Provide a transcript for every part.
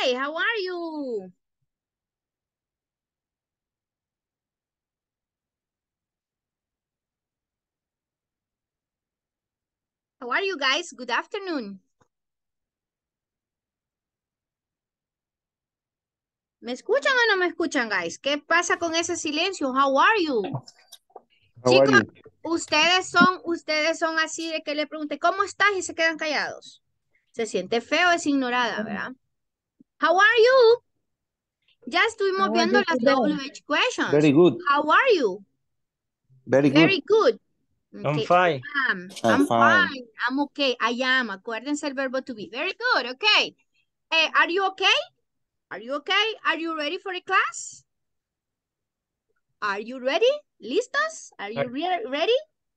Okay, how are you? How are you guys? Good afternoon. ¿Me escuchan o no me escuchan, guys? ¿Qué pasa con ese silencio? How are you? How are Chicos, you? ustedes son así de que le pregunte, ¿cómo estás? Y se quedan callados. Se siente feo, es ignorada, ¿verdad? How are you? Ya estuvimos How are viendo you las today? WH questions. Very good. How are you? Very good. Very good. I'm Okay, fine. I'm fine. fine. I'm okay. I am. Acuérdense el verbo to be. Very good. Okay. Are you okay? Are you okay? Are you ready for the class? Are you ready? ¿Listos? Are you ready?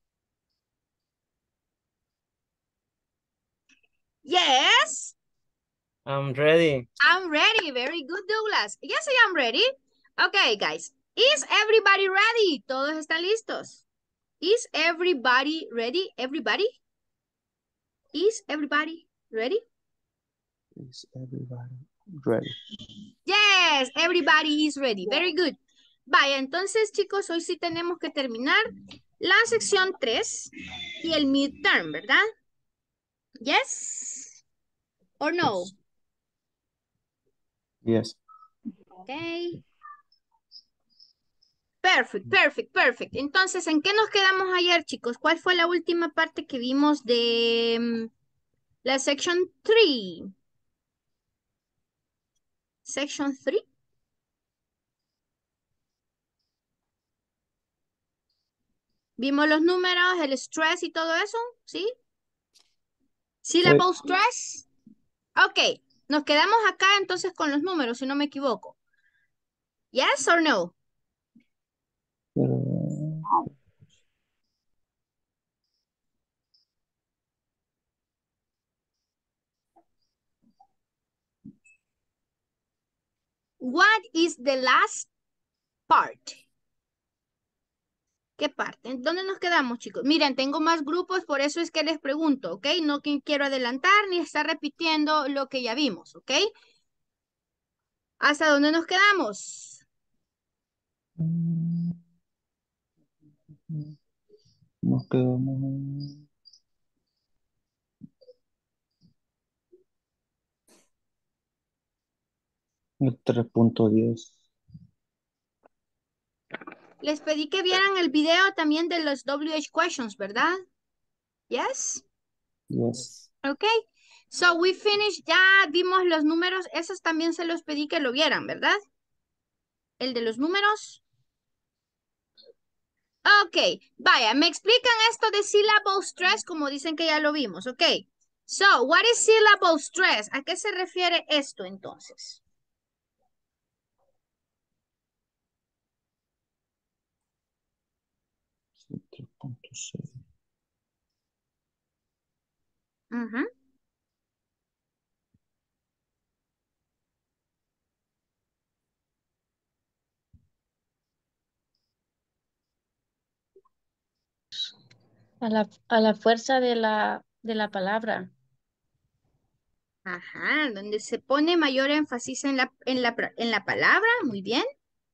Yes. I'm ready. I'm ready. Very good, Douglas. Yes, I am ready. Okay, guys. Is everybody ready? ¿Todos están listos? Is everybody ready? Everybody? Is everybody ready? Is everybody ready? Yes, everybody is ready. Very good. Vaya, entonces, chicos, hoy sí tenemos que terminar la sección 3 y el midterm, ¿verdad? Yes or no? Yes. Okay. Perfect, perfect, perfect. Entonces, ¿en qué nos quedamos ayer, chicos? ¿Cuál fue la última parte que vimos de la section 3? Section 3. ¿Vimos los números, el stress y todo eso? ¿Sí? Syllable stress. Ok, nos quedamos acá entonces con los números, si no me equivoco. Yes or no? What is the last part? ¿Qué parte? ¿En dónde nos quedamos, chicos? Miren, tengo más grupos, por eso es que les pregunto, ¿ok? No que quiero adelantar ni estar repitiendo lo que ya vimos, ¿ok? ¿Hasta dónde nos quedamos? Nos quedamos en 3.10. Les pedí que vieran el video también de los WH questions, ¿verdad? Yes? Yes. Ok. So we finished, ya vimos los números, esos también se los pedí que lo vieran, ¿verdad? El de los números. Ok, vaya, me explican esto de syllable stress como dicen que ya lo vimos, ok. So, what is syllable stress? ¿A qué se refiere esto entonces? Sí, 3.6. Ujú. A la fuerza de la palabra. Ajá, donde se pone mayor énfasis en la palabra, muy bien.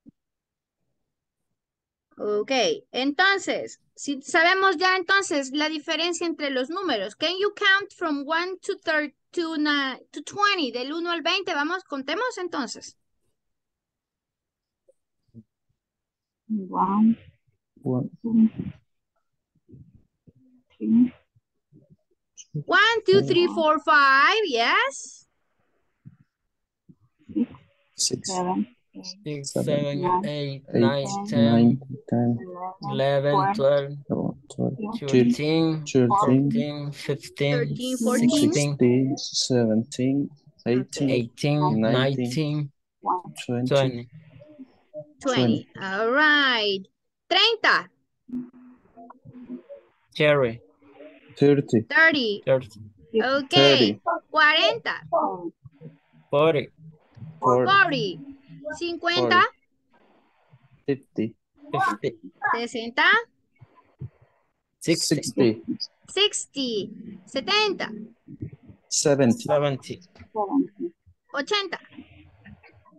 Ok, entonces, si sabemos ya entonces la diferencia entre los números. Can you count from 1 to 30 to 20? Del 1 al 20, vamos, contemos entonces. 1, One, 2, 3, 1, 2, 3, 4, 5, yes. 6, 7, 6, 7, 7, 9, 8, 8, 9, 9, 10, 10, 11, 12, 12, 12, 13, 13, 14, 15, 13, 14. 16, 16, 17, 18, Okay, 18, 19, 19, 20, 20. 20. 20. All right. 30, Cherry, 30, 30. 30, Okay. 30, 40, 40, 40, 40. 50, 40, 50, 50, 60, 60, 60, 60, 70, 70, 70, 80,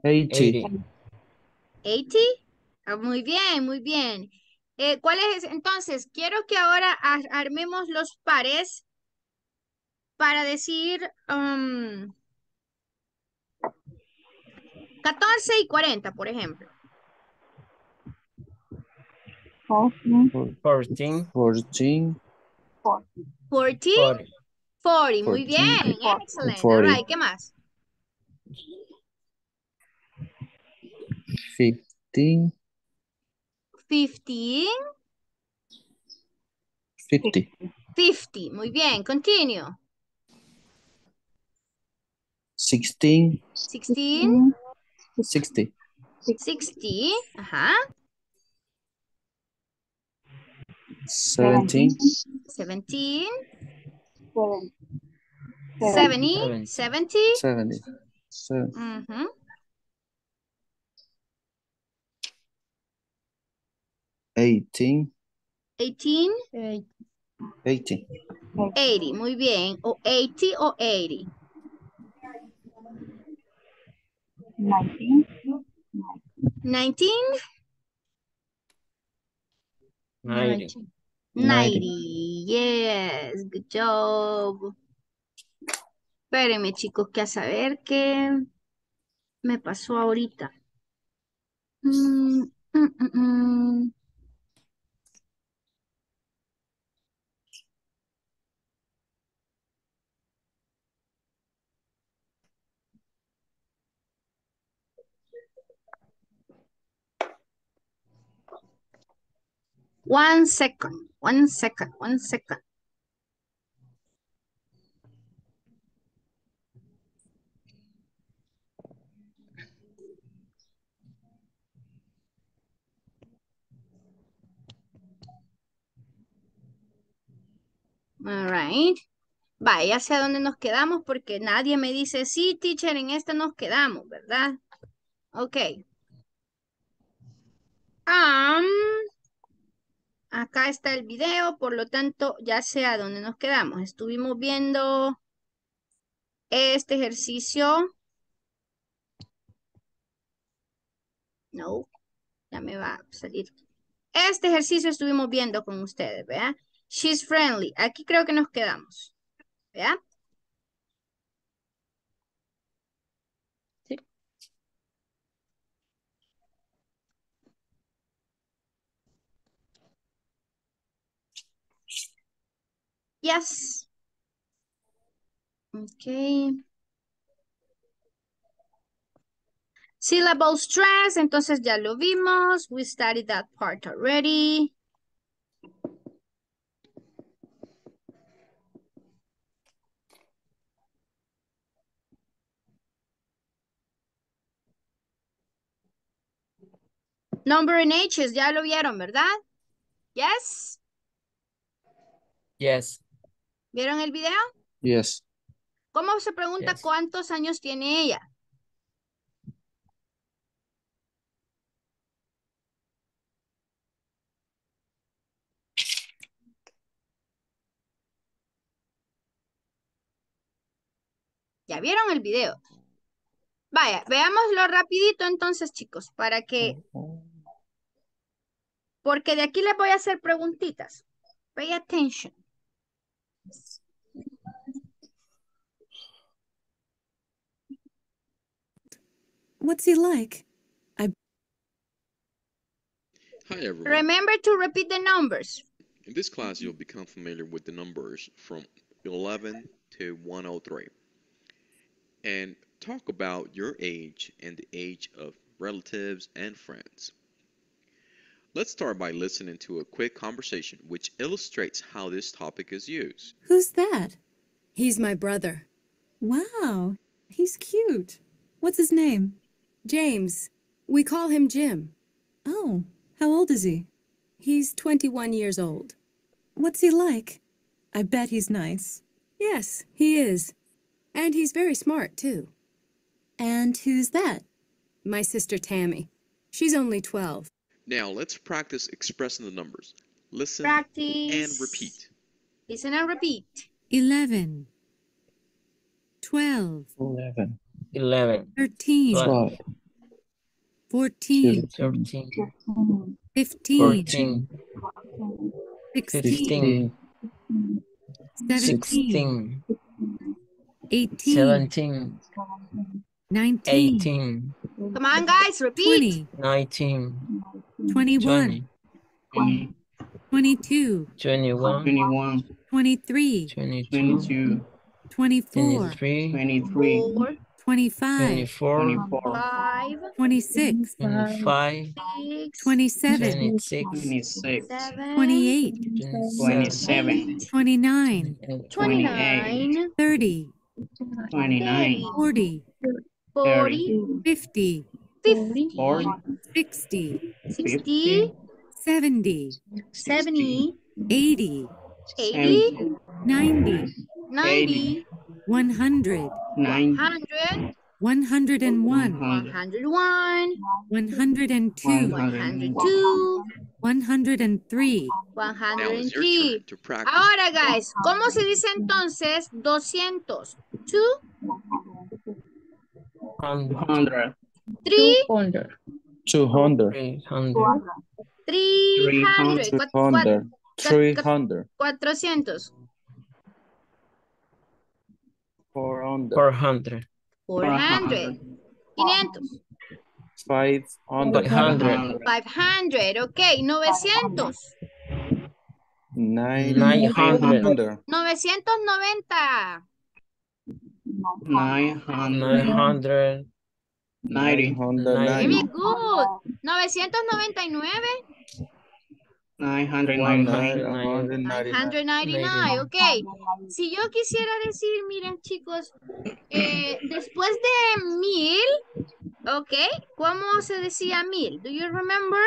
80. 80. Muy bien, muy bien. ¿Cuál es? Entonces, quiero que ahora armemos los pares para decir 14 y 40, por ejemplo. 14, 14, 40, 40, 40. Muy 14, bien. and Excelente. All 40. right. ¿Qué más? 15, 15, 50, 50. Muy bien. Continue. 16, 16, 60, 60. Ajá. 17, 17, 70, 70, 70. 70, Ujú. 18, 18, 80, 80. Muy bien. O 80 o 80. 19, 90, 90. 90. Yes. Good job. Espérenme, chicos, que a saber qué me pasó ahorita. Mm, mm, mm, mm. One second. One second. One second. All right. Vaya, sé a dónde nos quedamos porque nadie me dice, sí, teacher, en esta nos quedamos, ¿verdad? Ok. Um, Acá está el video, por lo tanto, ya sé a dónde nos quedamos. Estuvimos viendo este ejercicio. No, ya me va a salir. Este ejercicio estuvimos viendo con ustedes, ¿verdad? She's friendly. Aquí creo que nos quedamos, ¿verdad? Sí. Yes. Ok. Syllable stress, entonces ya lo vimos. We studied that part already. Number and H's, ya lo vieron, ¿verdad? Yes. yes, ¿Vieron el video? Yes. ¿Cómo se pregunta yes. cuántos años tiene ella? Ya vieron el video. Vaya, veámoslo rapidito entonces, chicos, para que, porque de aquí les voy a hacer preguntitas. Pay attention. What's he like? Hi everyone. Remember to repeat the numbers. In this class, you'll become familiar with the numbers from 11 to 103 and talk about your age and the age of relatives and friends. Let's start by listening to a quick conversation which illustrates how this topic is used. Who's that? He's my brother, Wow, he's cute. What's his name? James. We call him Jim. Oh, how old is he? He's 21 years old. What's he like? I bet he's nice. Yes, he is. And he's very smart, too. And who's that? My sister Tammy. She's only 12. Now let's practice expressing the numbers. Listen Practice. and repeat. Listen and repeat. 11, 12, 11, 11, 13, 12, 14, 13, 15, 14, 16, 15, 17, 16, 18, 17, 19, 18, Come on, guys, repeat. 20, 19, 21, 20, 22, 21, 21, 23, 22, 22, 24, 23, 23, 4, 25, 24, 24, 5, 26, 25, 6, 27, 26, 26, 7, 28, 27, 8, 29, 29, 30, 29, 40, 40, 50, 50, 40, 60, 60, 70, 70, 80, 80, 70, 90, 90, 100, 90, 100, 101, 101, 102, 102, 103, Now it's your 103. turn to practice. Ahora, guys, ¿cómo se dice entonces 200? 2, 100, 3, 200. 200, 300, 300, 300, 300, 400, 400, 400, 400, 500, 500, 500, 500, ok, 900, 900, 900, 990, 900, 990, 990, very good, 999, 999, 999, ok. Si yo quisiera decir, miren chicos, después de 1000, ok, ¿cómo se decía 1000? Do you remember?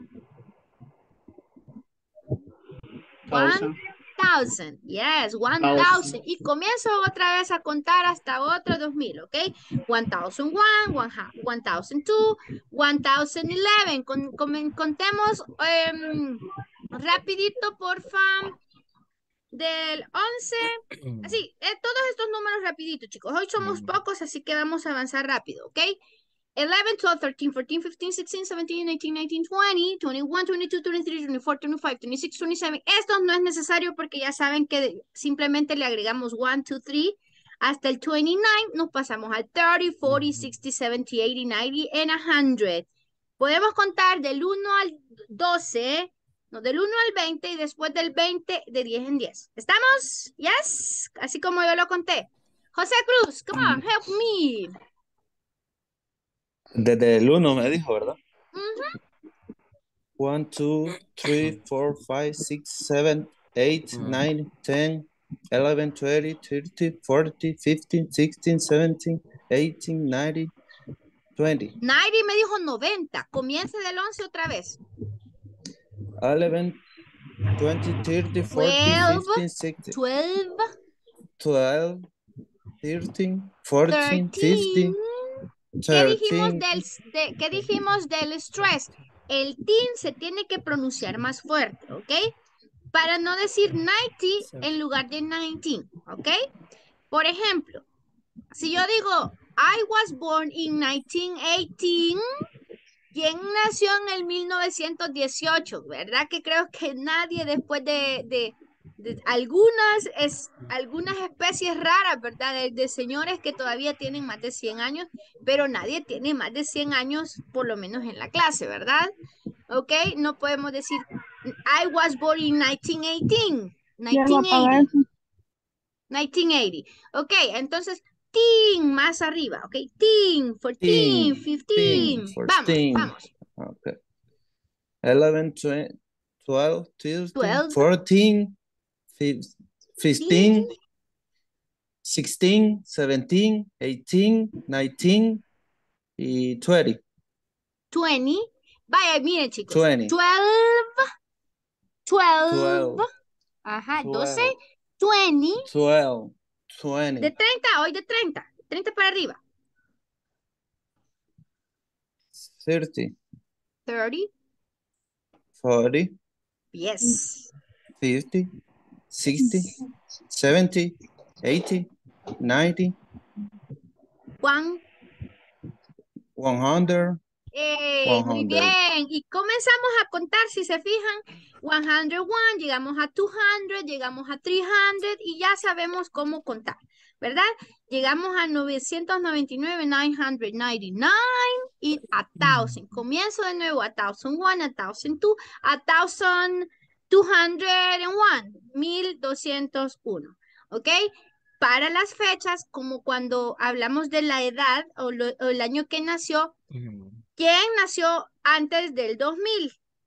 1000, 1000, yes, 1000. Y comienzo otra vez a contar hasta otro 2000, ¿ok? 1001, 1002, 1011. Contemos rapidito, porfa, del 11. Así, todos estos números rapidito, chicos. Hoy somos pocos, así que vamos a avanzar rápido, ¿ok? 11, 12, 13, 14, 15, 16, 17, 18, 19, 20, 21, 22, 23, 24, 25, 26, 27. Esto no es necesario porque ya saben que simplemente le agregamos 1, 2, 3. Hasta el 29 nos pasamos al 30, 40, 60, 70, 80, 90 and 100. Podemos contar del 1 al 12, no, del 1 al 20 y después del 20 de 10 en 10. ¿Estamos? Yes. Así como yo lo conté. José Cruz, come on, help me. Desde el 1 me dijo, ¿verdad? Mhm. 1, 2, 3, 4, 5, 6, 7, 8, 9, 10, 11, 20, 30, 40, 15, 16, 17, 18, 19, 20. 90 me dijo 90. Comience del 11 otra vez. 11, 20, 30, 40, 12, 15, 16, 12, 12, 13, 14, 13. 15, ¿Qué dijimos del stress? El teen se tiene que pronunciar más fuerte, ¿ok? Para no decir 90 en lugar de 19, ¿ok? Por ejemplo, si yo digo, I was born in 1918, ¿quién nació en el 1918? ¿Verdad? Que creo que nadie después de algunas especies raras, ¿verdad? De señores que todavía tienen más de 100 años, pero nadie tiene más de 100 años, por lo menos en la clase, ¿verdad? ¿Ok? No podemos decir, I was born in 1918. 1980. 1980. Ok, entonces, teen más arriba, ok. Teen, 14, 15. Vamos, 14. vamos. Okay. 11, 12, 13, 12, 14, 15, 16, 17, 18, 19 y 20. 20. Vaya, miren chicos. 20. 12. 12. Ajá, 12. 12. 20. 12. 20. De 30, hoy de 30. 30 para arriba. 30. 30. 40. Yes. 50. 60. 70. 80. 90. 1. 100. Muy 100. bien. Y comenzamos a contar, si se fijan, 101, llegamos a 200, llegamos a 300 y ya sabemos cómo contar, ¿verdad? Llegamos a 999, 999 y a 1000. Comienzo de nuevo a 1001, a 1002, a 1201, 1201, ¿ok? Para las fechas, como cuando hablamos de la edad o el año que nació, ¿quién nació antes del 2000?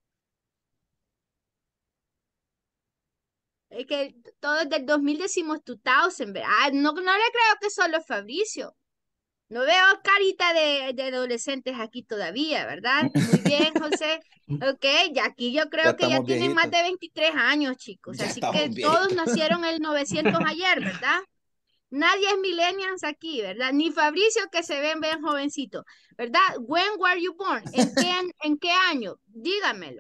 Es que todos del 2000 decimos 2000, ¿verdad? No, no le creo que solo Fabricio. No veo carita de adolescentes aquí todavía, ¿verdad? Muy bien, José. Ok, ya aquí yo Ya creo que ya estamos tienen más viejitos. de 23 años, chicos. Ya Así que estamos todos viejitos. nacieron en el 900 ayer, ¿verdad? Nadie es millennials aquí, ¿verdad? Ni Fabricio que se ven bien jovencito, ¿verdad? When were you born? ¿En qué año? Dígamelo.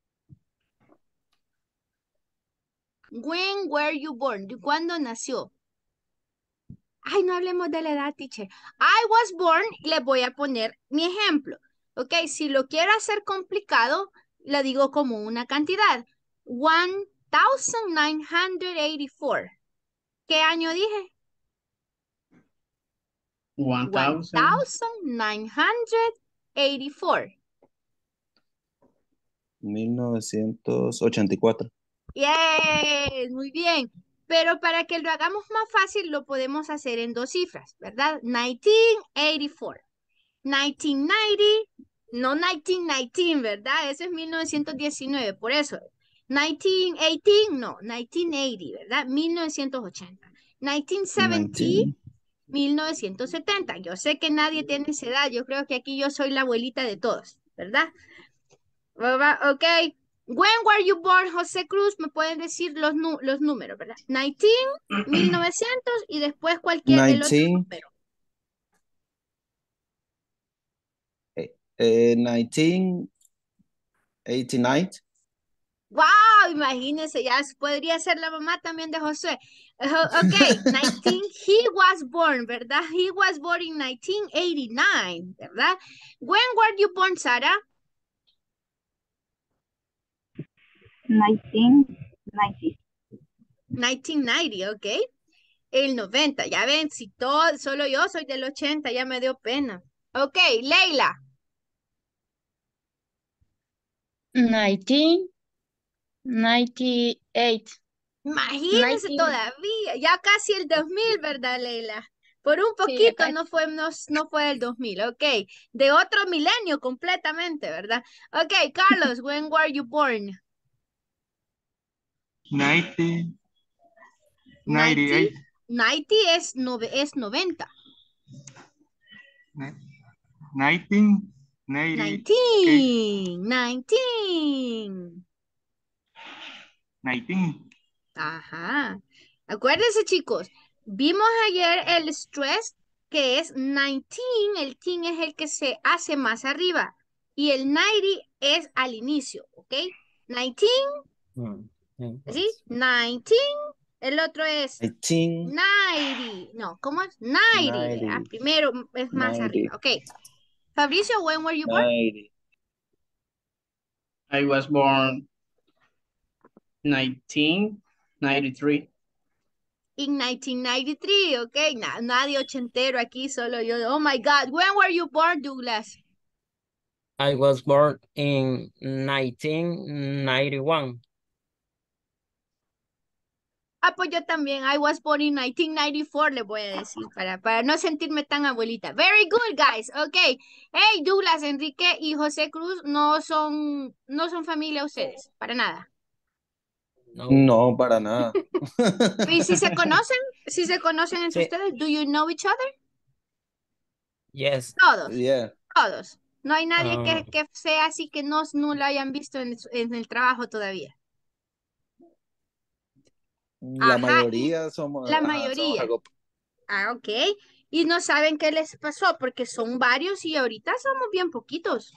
When were you born? ¿De cuándo nació? Ay, no hablemos de la edad, teacher. I was born, le voy a poner mi ejemplo. Ok, si lo quiero hacer complicado, lo digo como una cantidad. 1984. ¿Qué año dije? 1000. 1984. 1984. Yes, muy bien. Pero para que lo hagamos más fácil, lo podemos hacer en dos cifras, ¿verdad? 1984. 1990, no 1919, ¿verdad? Eso es 1919, por eso. 1918, no, 1980, ¿verdad? 1980. 1970, 19. 1970. Yo sé que nadie tiene esa edad, yo creo que aquí yo soy la abuelita de todos, ¿verdad? Ok. When were you born, José Cruz? Me pueden decir los números, ¿verdad? 19, 1900 y después el otro 19. número. 1989. Wow, imagínense, ya podría ser la mamá también de José. Ok, 19, he was born, ¿verdad? He was born in 1989, ¿verdad? When were you born, Sara? 1990. 1990, ok. El 90, ya ven, si todo, solo yo soy del 80, ya me dio pena. Ok, Leila. 1998. Imagínense 19. todavía, ya casi el 2000, ¿verdad, Leila? Por un Sí, poquito acá. no fue el 2000, ok. De otro milenio completamente, ¿verdad? Ok, Carlos, when were you born? 90, 90, 98, 90 es 90. 19, 90, ¿qué? 19. 19, Ajá. Acuérdense, chicos, vimos ayer el stress que es 19, el teen es el que se hace más arriba y el 90 es al inicio, ¿ok? 19, ¿sí? 19, el otro es 19. 90, no, ¿cómo es? 90, ¿verdad? 90. Primero es más 90. arriba, ok. Fabricio, when were you born? 90. I was born 1993. In 1993, ok, nadie ochentero aquí, solo yo. Oh my God, when were you born, Douglas? I was born in 1991. Ah, pues yo también. I was born in 1994, le voy a decir, para no sentirme tan abuelita. Very good, guys. Ok. Hey, Douglas, Enrique y José Cruz no son familia ustedes, para nada. No. No, para nada. ¿Y si se conocen? ¿Si se conocen entre Sí. ustedes? Do you know each other? Yes. Todos, Yeah. todos. No hay nadie Ah. que sea así que no lo hayan visto en el trabajo todavía. La Ajá, mayoría somos, la somos mayoría. algo. Ah, ok. Y no saben qué les pasó porque son varios y ahorita somos bien poquitos.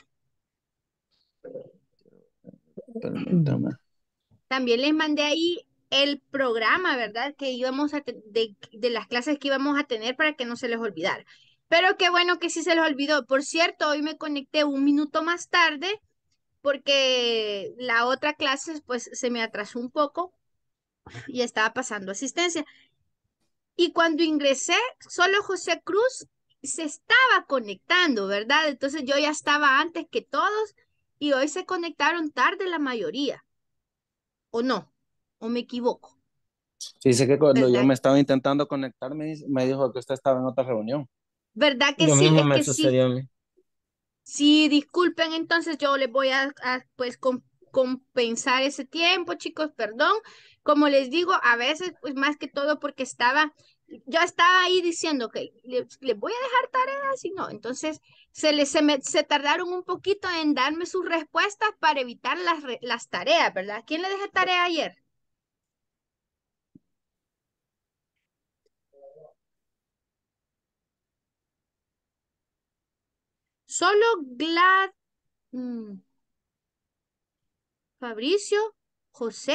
Permítame. También les mandé ahí el programa, ¿verdad? Que íbamos de las clases que íbamos a tener para que no se les olvidara. Pero qué bueno que sí se los olvidó. Por cierto, hoy me conecté un minuto más tarde porque la otra clase pues se me atrasó un poco y estaba pasando asistencia. Y cuando ingresé, solo José Cruz se estaba conectando, ¿verdad? Entonces yo ya estaba antes que todos y hoy se conectaron tarde la mayoría. ¿O no? ¿O me equivoco? Dice que cuando yo ¿Verdad? me estaba intentando conectar, me dijo que usted estaba en otra reunión. ¿Verdad que Lo sí? mismo Es me que sí. sucedió a mí. Sí, disculpen, entonces yo les voy pues compensar ese tiempo, chicos, perdón. Como les digo, a veces, pues más que todo porque yo estaba ahí diciendo que les voy a dejar tareas y no. Entonces, se tardaron un poquito en darme sus respuestas para evitar las tareas, ¿verdad? ¿Quién le dejé tarea ayer? Solo Fabricio, José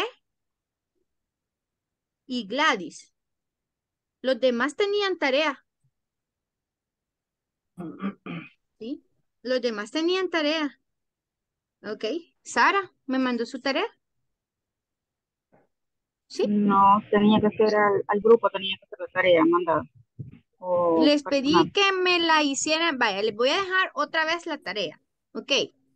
y Gladys. Los demás tenían tarea, ¿sí? Los demás tenían tarea. Ok. Sara, ¿me mandó su tarea? Sí. No, tenía que ser al grupo, tenía que hacer la tarea mandada o Les pedí personal. que me la hicieran. Vaya, les voy a dejar otra vez la tarea. Ok.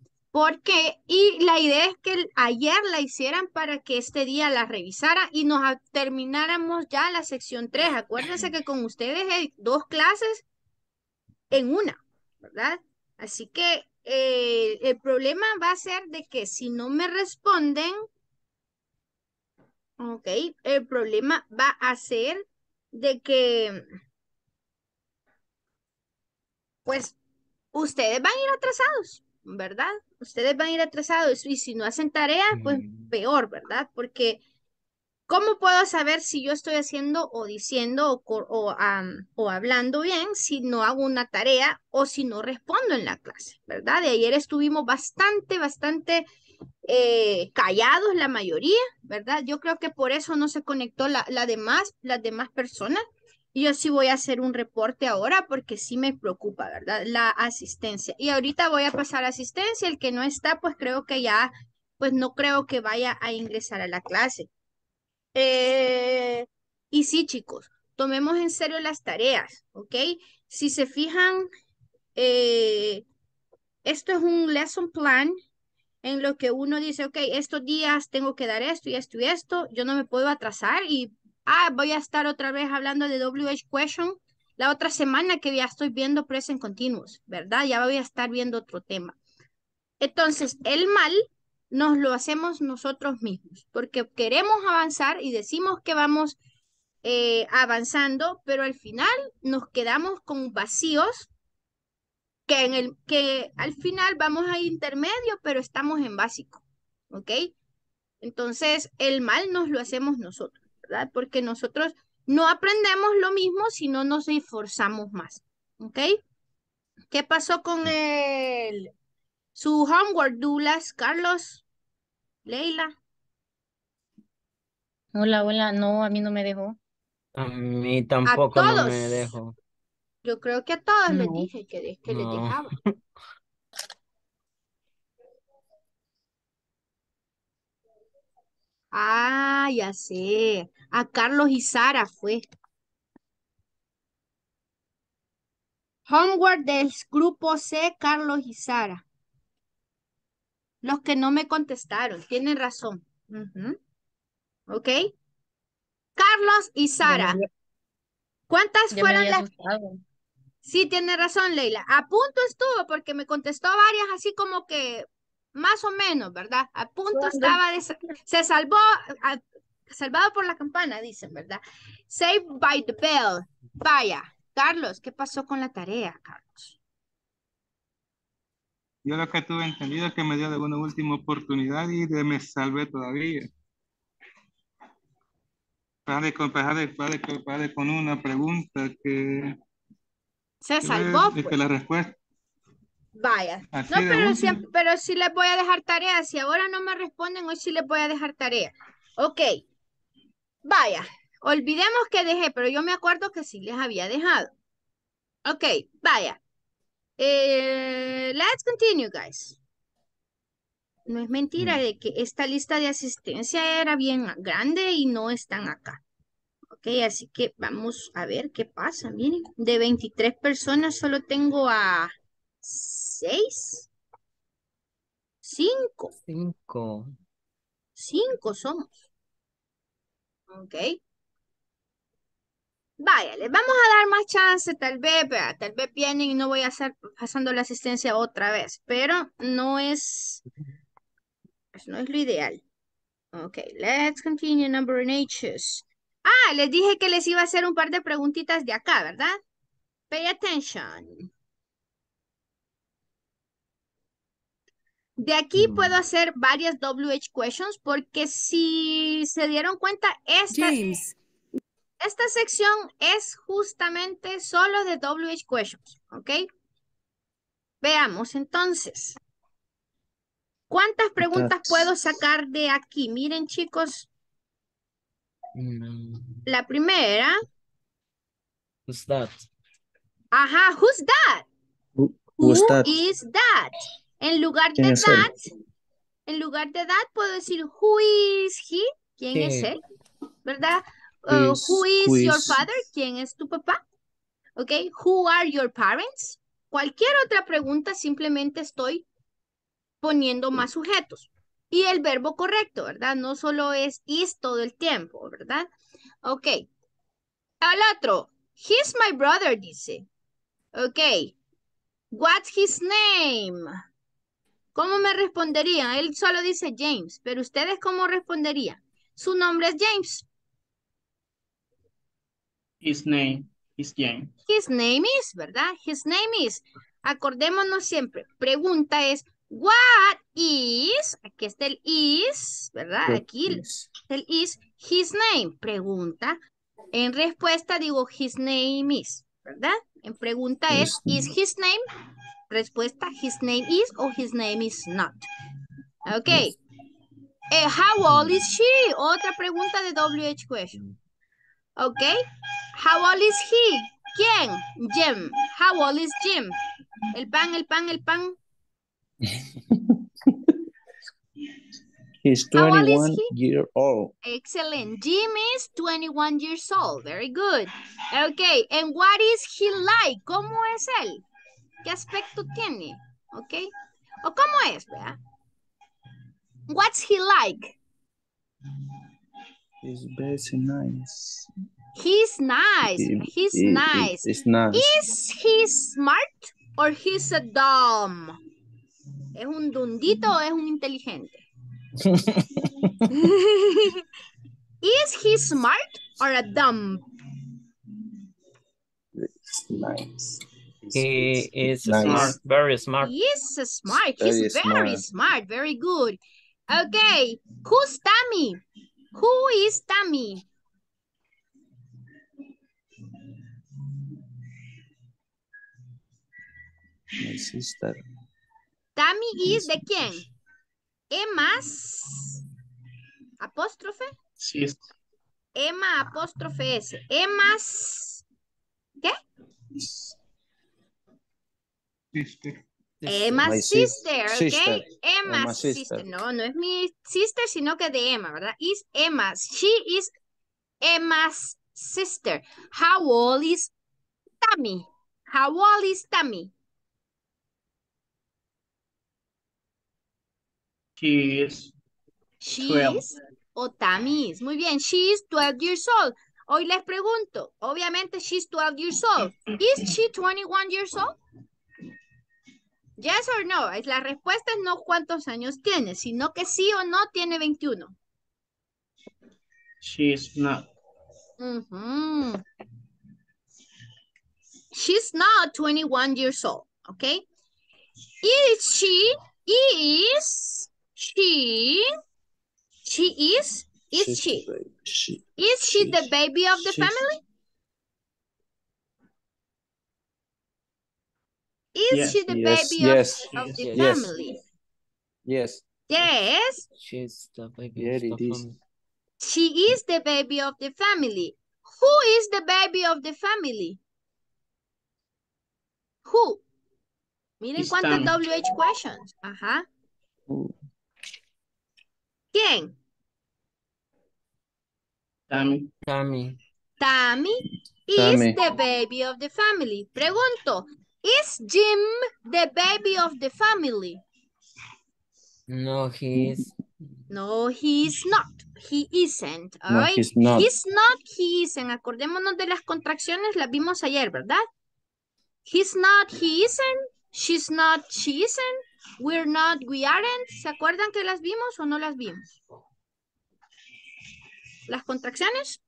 Y la idea es que ayer la hicieran para que este día la revisara y termináramos ya la sección 3. Acuérdense que con ustedes hay 2 clases en una, ¿verdad? Así que el problema va a ser de que si no me responden, ok, el problema va a ser de que, pues, ustedes van a ir atrasados, ¿verdad? Ustedes van a ir atrasados y si no hacen tarea, pues peor, ¿verdad? Porque ¿cómo puedo saber si yo estoy haciendo o diciendo o hablando bien si no hago una tarea o si no respondo en la clase, ¿verdad? De ayer estuvimos bastante callados la mayoría, ¿verdad? Yo creo que por eso no se conectó las demás personas. Y yo sí voy a hacer un reporte ahora porque sí me preocupa, ¿verdad? La asistencia. Y ahorita voy a pasar asistencia. El que no está, pues creo que ya, pues no creo que vaya a ingresar a la clase. Eh, y sí, chicos, tomemos en serio las tareas, ¿ok? Si se fijan, eh, esto es un lesson plan en lo que uno dice, ok, estos días tengo que dar esto y esto y esto, yo no me puedo atrasar y, voy a estar otra vez hablando de WH question la otra semana que ya estoy viendo present continuous, ¿verdad? Ya voy a estar viendo otro tema. Entonces, el mal nos lo hacemos nosotros mismos, porque queremos avanzar y decimos que vamos avanzando, pero al final nos quedamos con vacíos que al final vamos a intermedio, pero estamos en básico, ¿ok? Entonces, el mal nos lo hacemos nosotros, ¿verdad? Porque nosotros no aprendemos lo mismo si no nos esforzamos más, ¿ok? ¿Qué pasó con su homework, Douglas, Carlos, Leila? Hola, hola. No, a mí no me dejó. A mí A tampoco no me todos. dejó. Yo creo que a todos les No. dije que les No. dejaba. Ah, ya sé. A Carlos y Sara fue. Homework del grupo C, Carlos y Sara. Los que no me contestaron. Tienen razón. Ujú. ¿Ok? Carlos y Ya me Sara. había, ¿Cuántas ya me fueron había las? asustado. Sí, tiene razón, Leila. A punto estuvo porque me contestó varias así como que más o menos, ¿verdad? A punto ¿Cuándo? estaba se salvó, a- salvado por la campana, dicen, ¿verdad? Saved by the bell. Vaya, Carlos, ¿qué pasó con la tarea, Carlos? Yo lo que tuve entendido es que me dio una última oportunidad y me salvé todavía. Pare con una pregunta Se salvó, que pues. la respuesta, Vaya. No, así de último. pero sí les voy a dejar tarea. Si ahora no me responden, hoy sí les voy a dejar tarea. Ok, vaya. Olvidemos que dejé, pero yo me acuerdo que sí les había dejado. Ok, vaya. Let's continue, guys. No es mentira de que esta lista de asistencia era bien grande y no están acá. Ok, así que vamos a ver qué pasa. Miren, de 23 personas solo tengo a 6. 5. 5 somos. Ok. Vaya, les vamos a dar más chance, tal vez vienen y no voy a estar pasando la asistencia otra vez, pero no es lo ideal. Ok, let's continue number H's. Ah, les dije que les iba a hacer un par de preguntitas de acá, ¿verdad? Pay attention. De aquí puedo hacer varias WH questions porque si se dieron cuenta, James, esta sección es justamente solo de WH questions, ¿ok? Veamos entonces. ¿Cuántas preguntas puedo sacar de aquí? Miren, chicos. La primera. Who's that? Ajá, who's that? Who is that? En lugar de that, puedo decir who is he? ¿Quién es él? ¿Verdad? Who is your father? ¿Quién es tu papá? ¿Ok? Who are your parents? Cualquier otra pregunta, simplemente estoy poniendo más sujetos. Y el verbo correcto, ¿verdad? No solo es is todo el tiempo, ¿verdad? Ok. Al otro. He's my brother, dice. Ok. What's his name? ¿Cómo me responderían? Él solo dice James, pero ¿ustedes cómo responderían? Su nombre es James. His name is James. His name is, ¿verdad? His name is. Acordémonos siempre. Pregunta es, what is, aquí está el is, ¿verdad? Aquí el is, his name. Pregunta. En respuesta digo, his name is, ¿verdad? En pregunta es, is his name? Respuesta, his name is o his name is not. Ok. How old is she? Otra pregunta de WH question. Ok. How old is he? ¿Quién? Jim. How old is Jim? El pan. He's 21 years old. Excellent. Jim is 21 years old. Very good. Okay. And what is he like? ¿Cómo es él? ¿Qué aspecto tiene? Okay. ¿O cómo es, vea? What's he like? He's very nice. He's nice. He's nice. It's nice. Is he smart or he's a dumb? ¿Es un dundito o es un inteligente? Is he smart or a dumb? It's nice. He is nice. smart, very smart. He is smart. He's very smart. Very good. Okay. Who's Tammy? Who is Tammy? My sister. Tammy is de quién? Emma's apóstrofe. Sister. Emma apóstrofe S. Emma's. ¿Qué? Sister. Emma's sister, ¿ok? Sister. Emma's sister. No, no es mi sister, sino que de Emma, ¿verdad? Is Emma's. She is Emma's sister. How old is Tammy? How old is Tammy? She is 12. She's o Tammy is. Muy bien, she is 12 years old. Hoy les pregunto, obviamente she's 12 years old. Is she 21 years old? Yes or no? La respuesta es no cuántos años tiene, sino que sí o no tiene 21. She is not. She's not 21 years old, okay? Is she the baby of the family? Is she the baby of the family? Yes. Yes. She's the baby of the family. She is the baby of the family. Who is the baby of the family? Who? Miren Is cuántas Tammy. WH questions. Ajá. ¿Quién? Tammy. Tammy. Tammy is Tammy. the baby of the family. Pregunto, ¿is Jim the baby of the family? No, he's No, he is not. He isn't. All No, right. he's not. He's not, he isn't. Acordémonos de las contracciones, las vimos ayer, ¿verdad? He's not, he isn't. She's not, she isn't. We're not, we aren't. ¿Se acuerdan que las vimos o no las vimos? ¿Las contracciones?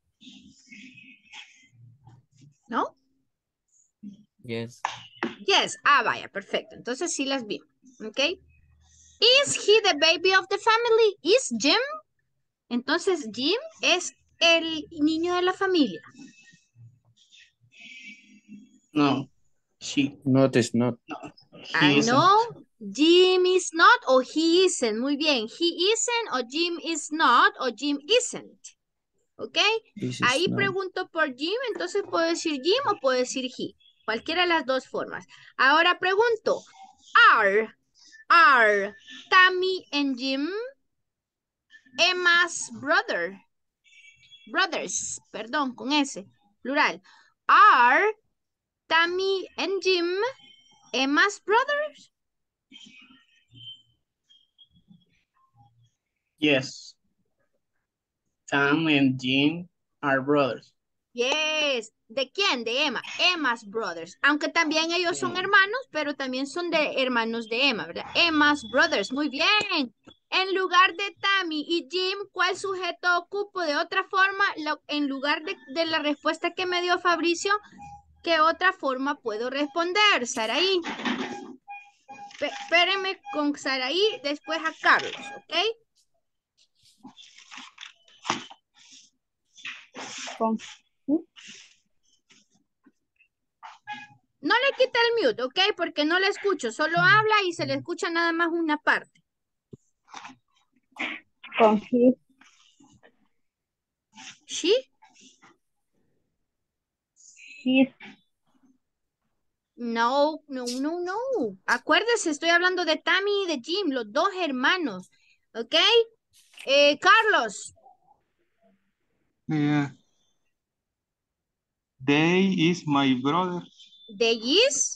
¿No? yes. Yes. Ah, vaya, perfecto. Entonces sí las vimos. ¿Ok? Is he the baby of the family? Is Jim? Entonces Jim es el niño de la familia. No. She. Not is not. He isn't. No, Jim is not o he isn't. Muy bien. He isn't o Jim is not o Jim isn't. ¿Ok? This is Ahí not. pregunto por Jim, entonces puedo decir Jim o puedo decir he. Cualquiera de las dos formas. Ahora pregunto, are Tammy and Jim Emma's brothers, perdón, con S, plural. Are Tammy and Jim Emma's brothers? Yes. Tom and Jim are brothers. Yes. ¿De quién? De Emma. Emma's brothers. Aunque también ellos son hermanos, pero también son de hermanos de Emma, ¿verdad? Emma's brothers. Muy bien. En lugar de Tammy y Jim, ¿cuál sujeto ocupo? De otra forma, en lugar de la respuesta que me dio Fabricio, ¿qué otra forma puedo responder? Saraí. Espérenme con Saraí, después a Carlos, ¿ok? Con- No le quita el mute, ¿ok? Porque no le escucho, solo habla y se le escucha nada más una parte. con his, ¿Sí? his, No. Acuérdese, estoy hablando de Tammy y de Jim, los dos hermanos, ¿ok? Carlos, Yeah. They is my brother. ¿de Gis?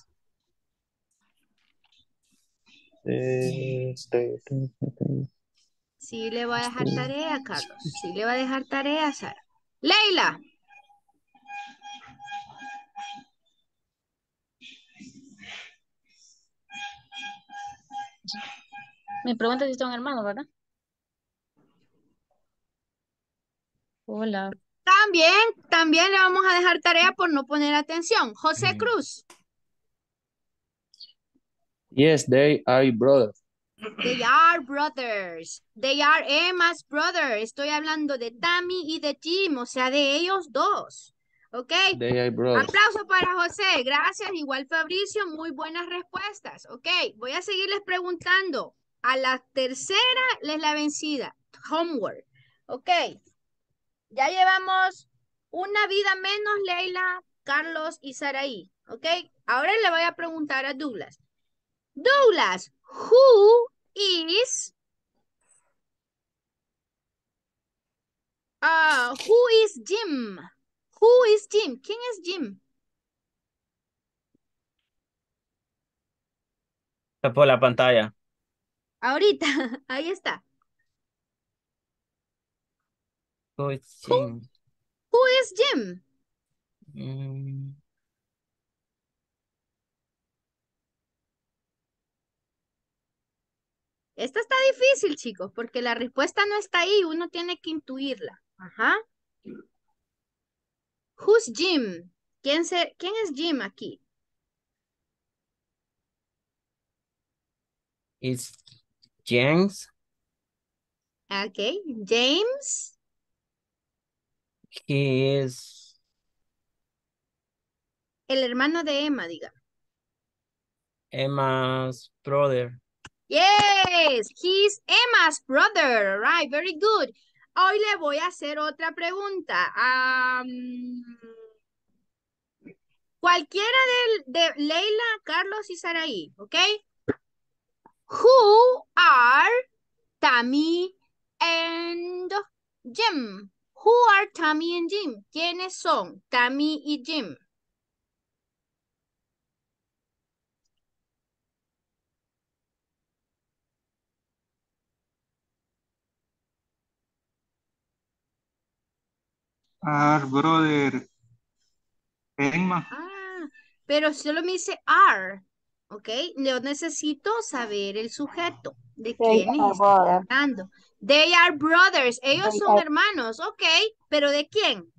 Sí le va a dejar tarea, Carlos. Sí le va a dejar tarea, Sara. Leila. Me pregunta si son hermanos, ¿verdad? Hola. También le vamos a dejar tarea por no poner atención. José Cruz. Yes, they are brothers. They are brothers. They are Emma's brothers. Estoy hablando de Tammy y de Jim, o sea, de ellos dos. ¿Ok? They are brothers. Aplauso para José. Gracias. Igual Fabricio, muy buenas respuestas. Ok, voy a seguirles preguntando. A la tercera les la vencida. Homework. Ok. Ya llevamos una vida menos, Leila, Carlos y Saraí. ¿Ok? Ahora le voy a preguntar a Douglas. Douglas, who is Jim? Who is Jim? ¿Quién es Jim? Tapó la pantalla. Ahorita, ahí está. Who is Jim? Who is Jim? Mm, Esta está difícil, chicos, porque la respuesta no está ahí, uno tiene que intuirla. Ajá. Who's Jim? ¿Quién es Jim aquí? is James. Ok, James. He is El hermano de Emma, diga. Emma's brother. Yes, he's Emma's brother. All right, very good. Hoy le voy a hacer otra pregunta. Cualquiera de Leila, Carlos y Saraí, ¿ok? Who are Tammy and Jim? Who are Tammy and Jim? ¿Quiénes son Tammy y Jim? Our brother. Emma. Ah, pero solo me dice are, ¿ok? Yo necesito saber el sujeto de They quiénes are estoy brothers. hablando. They are brothers. Ellos They son are hermanos, ¿ok? ¿Pero de quién?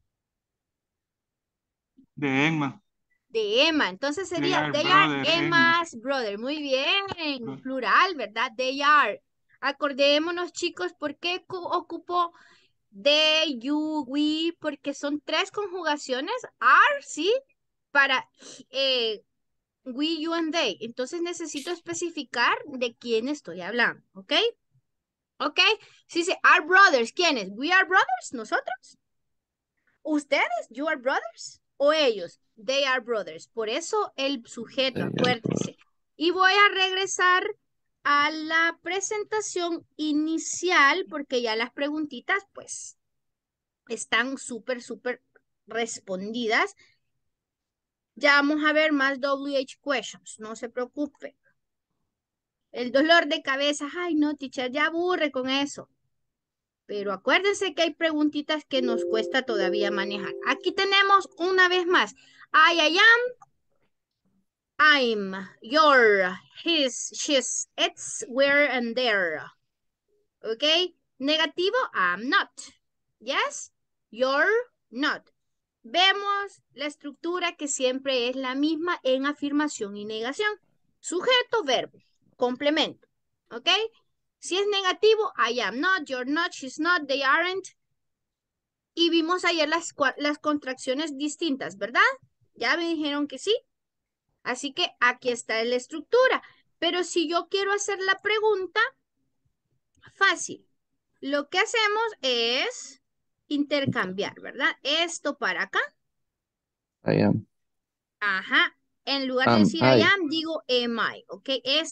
De Emma. De Emma. Entonces They sería, are they are brother, Emma. Emma's brother. Muy bien, plural, ¿verdad? They are. Acordémonos, chicos, ¿por qué ocupó they, you, we? Porque son 3 conjugaciones. Are, ¿sí? Para we, you, and they. Entonces necesito especificar de quién estoy hablando, ¿ok? ¿Ok? Si dice, are brothers, ¿quiénes? We are brothers, nosotros. ¿Ustedes? You are brothers. O ellos, they are brothers. Por eso el sujeto, acuérdense. Y voy a regresar a la presentación inicial porque ya las preguntitas, pues, están súper respondidas. Ya vamos a ver más WH questions, no se preocupe. El dolor de cabeza, ay no, teacher, ya aburre con eso. Pero acuérdense que hay preguntitas que nos cuesta todavía manejar. Aquí tenemos una vez más. I am, I'm, your, his, she's, it's, where, and there. ¿Ok? Negativo, I'm not. Yes, you're not. Vemos la estructura que siempre es la misma en afirmación y negación. Sujeto, verbo, complemento. ¿Ok? Si es negativo, I am not, you're not, she's not, they aren't. Y vimos ayer las contracciones distintas, ¿verdad? Ya me dijeron que sí. Así que aquí está la estructura. Pero si yo quiero hacer la pregunta, fácil. Lo que hacemos es intercambiar, ¿verdad? Esto para acá. I am. Ajá. En lugar de decir I am, digo am I, ¿ok?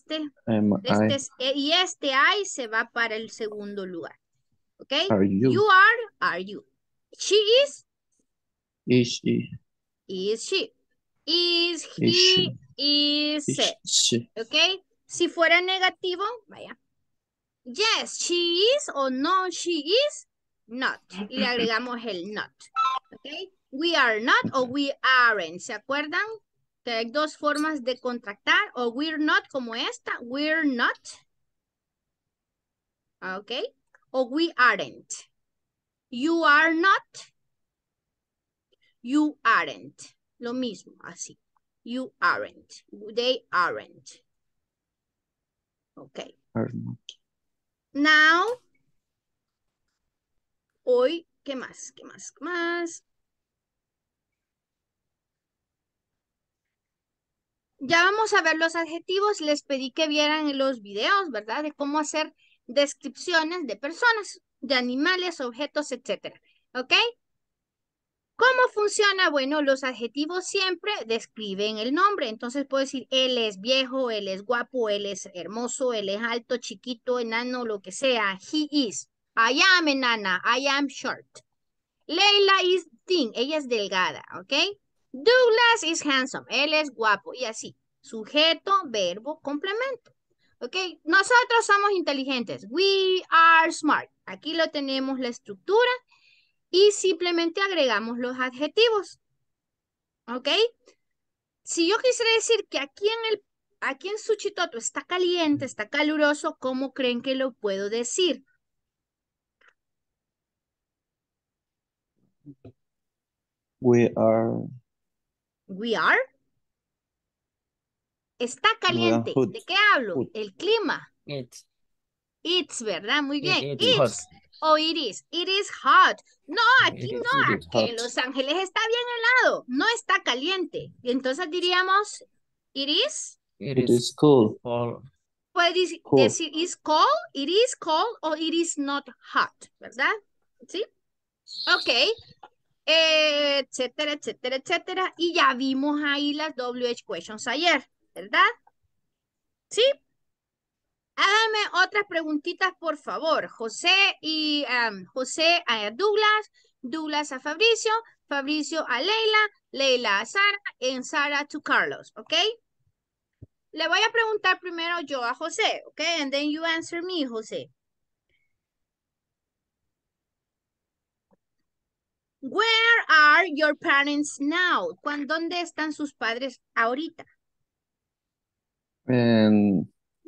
Y este I se va para el segundo lugar, ¿ok? Are you? Are you. She is. Is she? Is she. Is he. Is it. She. ¿Ok? Si fuera negativo, vaya. Yes, she is o no, she is not. Y le agregamos el not. ¿Ok? We are not o we aren't. ¿Se acuerdan? Que hay 2 formas de contractar. O we're not como esta. We're not. ¿Ok? O we aren't. You are not. You aren't. Lo mismo, así. You aren't. They aren't. Ok. Are not. Now, hoy, ¿qué más? ¿Qué más? ¿Qué más? Ya vamos a ver los adjetivos. Les pedí que vieran los videos, ¿verdad? De cómo hacer descripciones de personas, de animales, objetos, etc. ¿Ok? ¿Cómo funciona? Bueno, los adjetivos siempre describen el nombre. Entonces puedo decir, él es viejo, él es guapo, él es hermoso, él es alto, chiquito, enano, lo que sea. He is. I am enana. I am short. Leila is thin. Ella es delgada, ¿ok? Douglas is handsome. Él es guapo y así. Sujeto, verbo, complemento. ¿Ok? Nosotros somos inteligentes. We are smart. Aquí lo tenemos la estructura y simplemente agregamos los adjetivos. ¿Ok? Si yo quisiera decir que aquí en Suchitoto está caliente, está caluroso, ¿cómo creen que lo puedo decir? We are. We are. Está caliente. ¿De qué hablo? El clima. It's, ¿verdad? Muy bien. It's. O it is. It is hot. No, aquí no. Aquí en Los Ángeles está bien helado. No está caliente. Y entonces diríamos, it is. It is cool. Puede decir is cold, it is cold, o it is not hot, ¿verdad? ¿Sí? Ok. etcétera, etcétera, etcétera. Y ya vimos ahí las WH questions ayer, ¿verdad? ¿Sí? Háganme otras preguntitas, por favor. José y José a Douglas, Douglas a Fabricio, Fabricio a Leila, Leila a Sara, y Sara to Carlos, ¿ok? Le voy a preguntar primero yo a José, ¿ok? And then you answer me, José. Where are your parents now? ¿Dónde están sus padres ahorita? And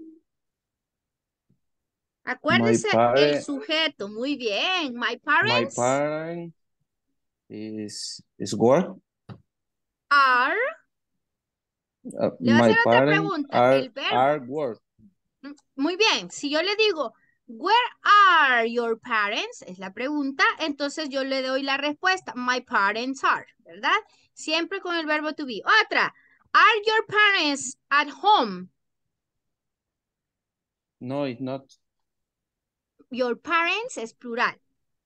Acuérdese el parent, sujeto. Muy bien. My my parents parent is work. are. Le voy a My hacer otra parents pregunta. El verbo. are work. Muy bien. Si yo le digo, where are your parents? Es la pregunta. Entonces yo le doy la respuesta. My parents are. ¿Verdad? Siempre con el verbo to be. Otra. Are your parents at home? No, it's not. Your parents es plural.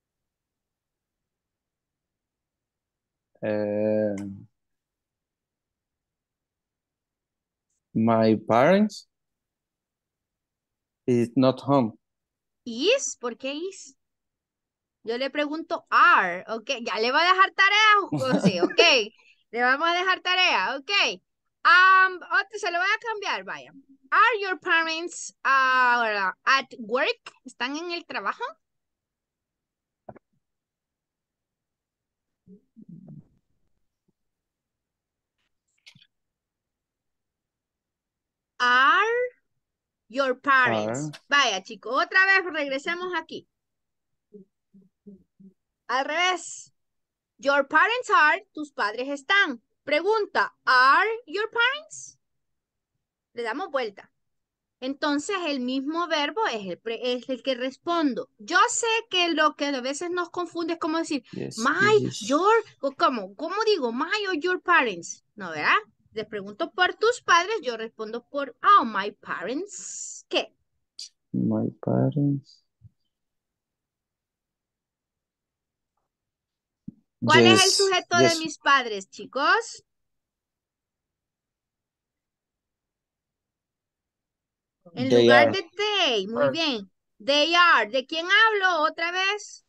My parents is not home. Is, ¿por qué is? Yo le pregunto are, ok. Ya le voy a dejar tarea, José, ok. Le vamos a dejar tarea, ok. Se lo voy a cambiar, vaya. Are your parents at work? ¿Están en el trabajo? Are your parents? Vaya, chicos, otra vez regresemos aquí. Al revés. Your parents are, tus padres están. Pregunta, are your parents? Le damos vuelta. Entonces, el mismo verbo es el que respondo. Yo sé que lo que a veces nos confunde es como decir, Yes, my, yes. your, o ¿cómo digo? My or your parents. ¿No, verdad? Les pregunto por tus padres, yo respondo por, my parents. ¿Qué? My parents. ¿Cuál es el Yes, sujeto de mis padres, chicos? En They lugar are. de they, muy bien. They are. ¿De quién hablo otra vez?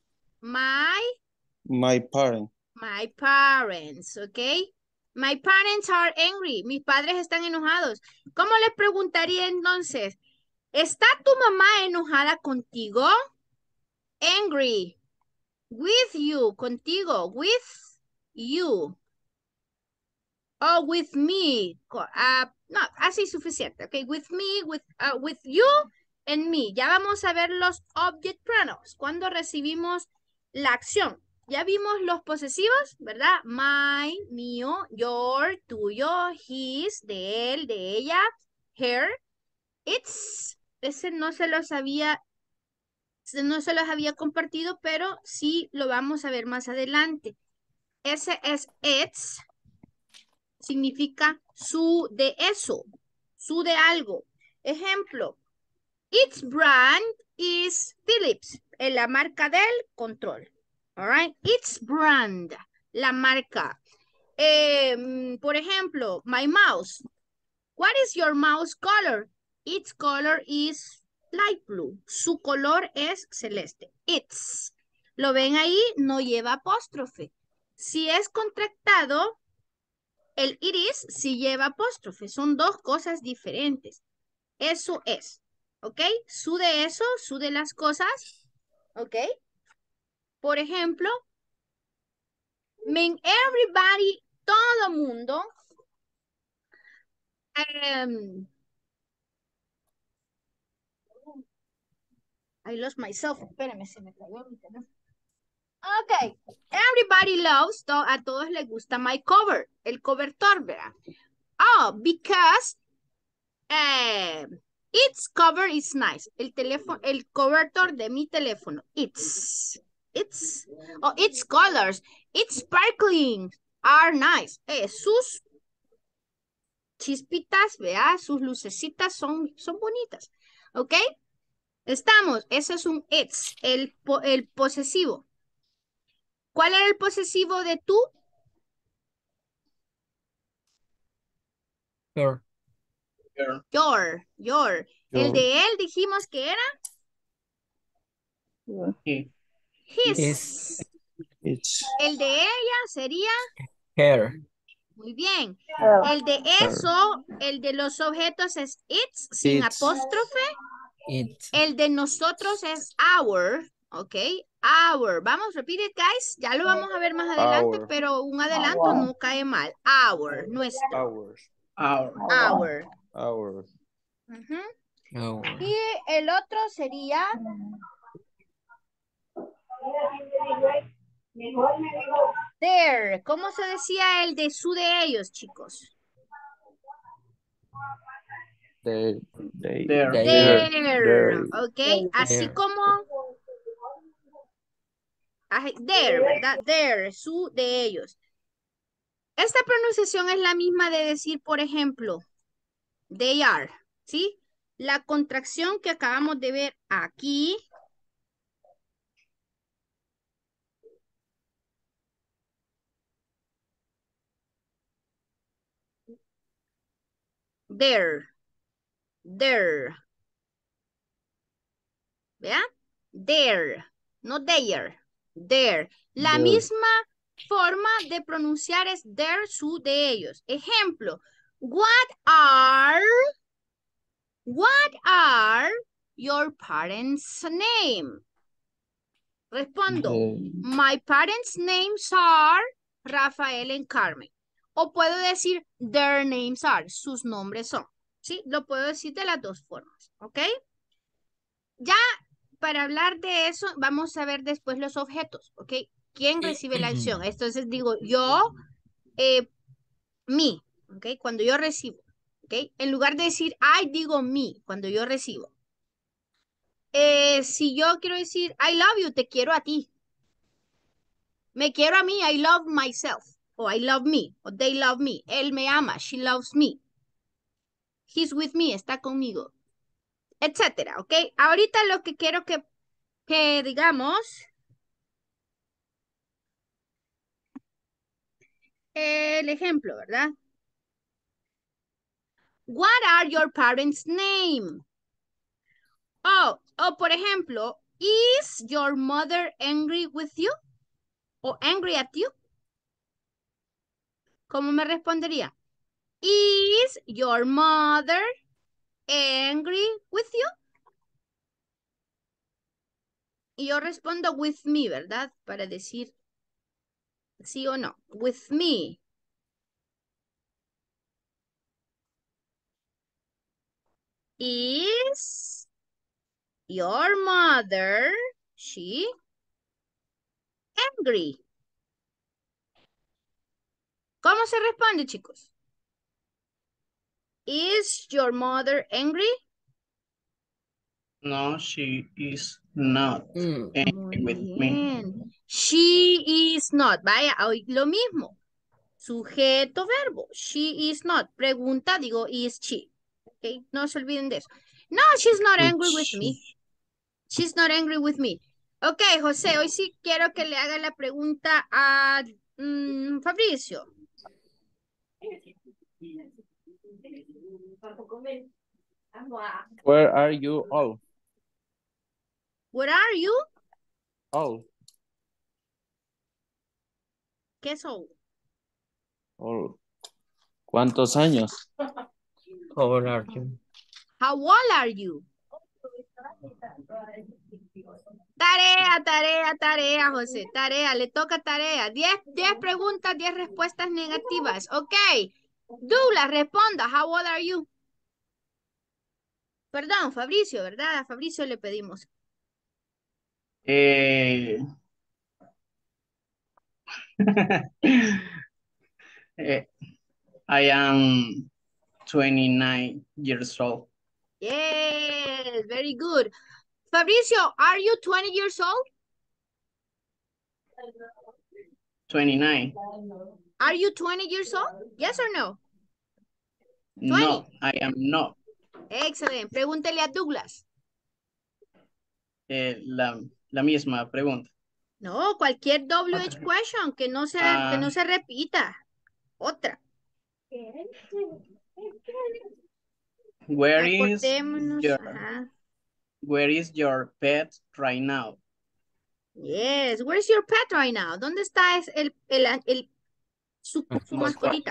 My parents. My parents, ¿ok? My parents are angry. Mis padres están enojados. ¿Cómo les preguntaría entonces? ¿Está tu mamá enojada contigo? Angry. With you, contigo. With you. Oh, with me. No, así es suficiente. Ok, with me, with you and me. Ya vamos a ver los object pronouns. Cuando recibimos la acción. Ya vimos los posesivos, ¿verdad? My, mío, your, tuyo, his, de él, de ella, her, its. Ese no se los había compartido, pero sí lo vamos a ver más adelante. Ese es its. Significa su de eso, su de algo. Ejemplo, its brand is Philips, la marca del control. All right, its brand, la marca. Por ejemplo, my mouse. What is your mouse color? Its color is light blue. Su color es celeste. Its. ¿Lo ven ahí? No lleva apóstrofe. Si es contractado, el it is sí lleva apóstrofe. Son dos cosas diferentes. Eso es. ¿Ok? Su de eso, su de las cosas. ¿Ok? Por ejemplo, everybody, todo mundo. I lost myself. Espérenme, se me cayó mi teléfono. Ok. Everybody loves, a todos les gusta my cover. El cobertor, ¿verdad? Oh, because its cover is nice. El cobertor de mi teléfono. Its colors. Its sparkling are nice. Sus chispitas, vea, sus lucecitas son bonitas. ¿Ok? Estamos. Ese es un its, el posesivo. ¿Cuál era el posesivo de tú? Your. Your. El de él dijimos que era his. It's El de ella sería Her. muy bien. El de eso, el de los objetos es its sin Its. apóstrofe. It. El de nosotros es our, ¿ok? Our. Vamos, repeat it, guys. Ya lo vamos a ver más adelante, Our. pero un adelanto no cae mal. Our, nuestro. Ours. Our. Ujú. Our. Y el otro sería their. ¿Cómo se decía el de su de ellos, chicos? Their. Their. ¿Ok? Así Their. como their, ¿verdad? Their, su de ellos. Esta pronunciación es la misma de decir, por ejemplo, they are, ¿sí? La contracción que acabamos de ver aquí. There. ¿Vean? There. No there. There. La There. misma forma de pronunciar es there, su de ellos. Ejemplo. What are your parents' name? Respondo. My parents' names are Rafael and Carmen. O puedo decir their names are. Sus nombres son. ¿Sí? Lo puedo decir de las dos formas. ¿Ok? Ya para hablar de eso, vamos a ver después los objetos. ¿Ok? ¿Quién recibe la acción? Entonces digo yo, me. ¿Ok? Cuando yo recibo. ¿Ok? En lugar de decir I, digo me. Cuando yo recibo. Si yo quiero decir I love you, te quiero a ti. Me quiero a mí, I love myself. O I love me. O they love me. Él me ama, she loves me. He's with me, está conmigo. Etcétera, ¿ok? Ahorita lo que quiero que digamos, el ejemplo, ¿verdad? What are your parents' name? O por ejemplo, is your mother angry with you? O angry at you? ¿Cómo me respondería? Is your mother angry with you? Y yo respondo with me, ¿verdad? Para decir sí o no. With me. Is your mother, she, angry? ¿Cómo se responde, chicos? Is your mother angry? No, she is not angry with me. She is not. Vaya, hoy lo mismo. Sujeto, verbo. She is not. Pregunta, digo, is she. Okay, no se olviden de eso. No, she's not angry with me. She's not angry with me. Ok, José, hoy sí quiero que le haga la pregunta a Fabricio. Where are you all? Where are you? All. ¿Qué es all? All. ¿Cuántos años? How old are you? How old are you? Tarea, José. Tarea, le toca tarea. 10 preguntas, 10 respuestas negativas. Ok. Douglas, responda. How old are you? Perdón, Fabricio, ¿verdad? A Fabricio le pedimos. I am 29 years old. Yes, very good. Fabricio, are you 20 years old? 29. Are you 20 years old? Yes or no? 20. No, I am not. Excelente. Pregúntele a Douglas. La misma pregunta. No, cualquier WH Otra. question que no se repita. Otra. Where is Acortémonos. your Ajá. Where is your pet right now? Yes. Where's your pet right now? ¿Dónde está su mascotita?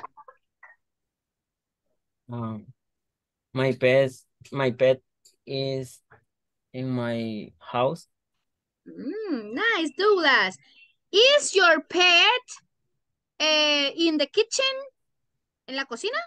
My pet is in my house. Nice, Douglas. Is your pet in the kitchen? ¿En la cocina?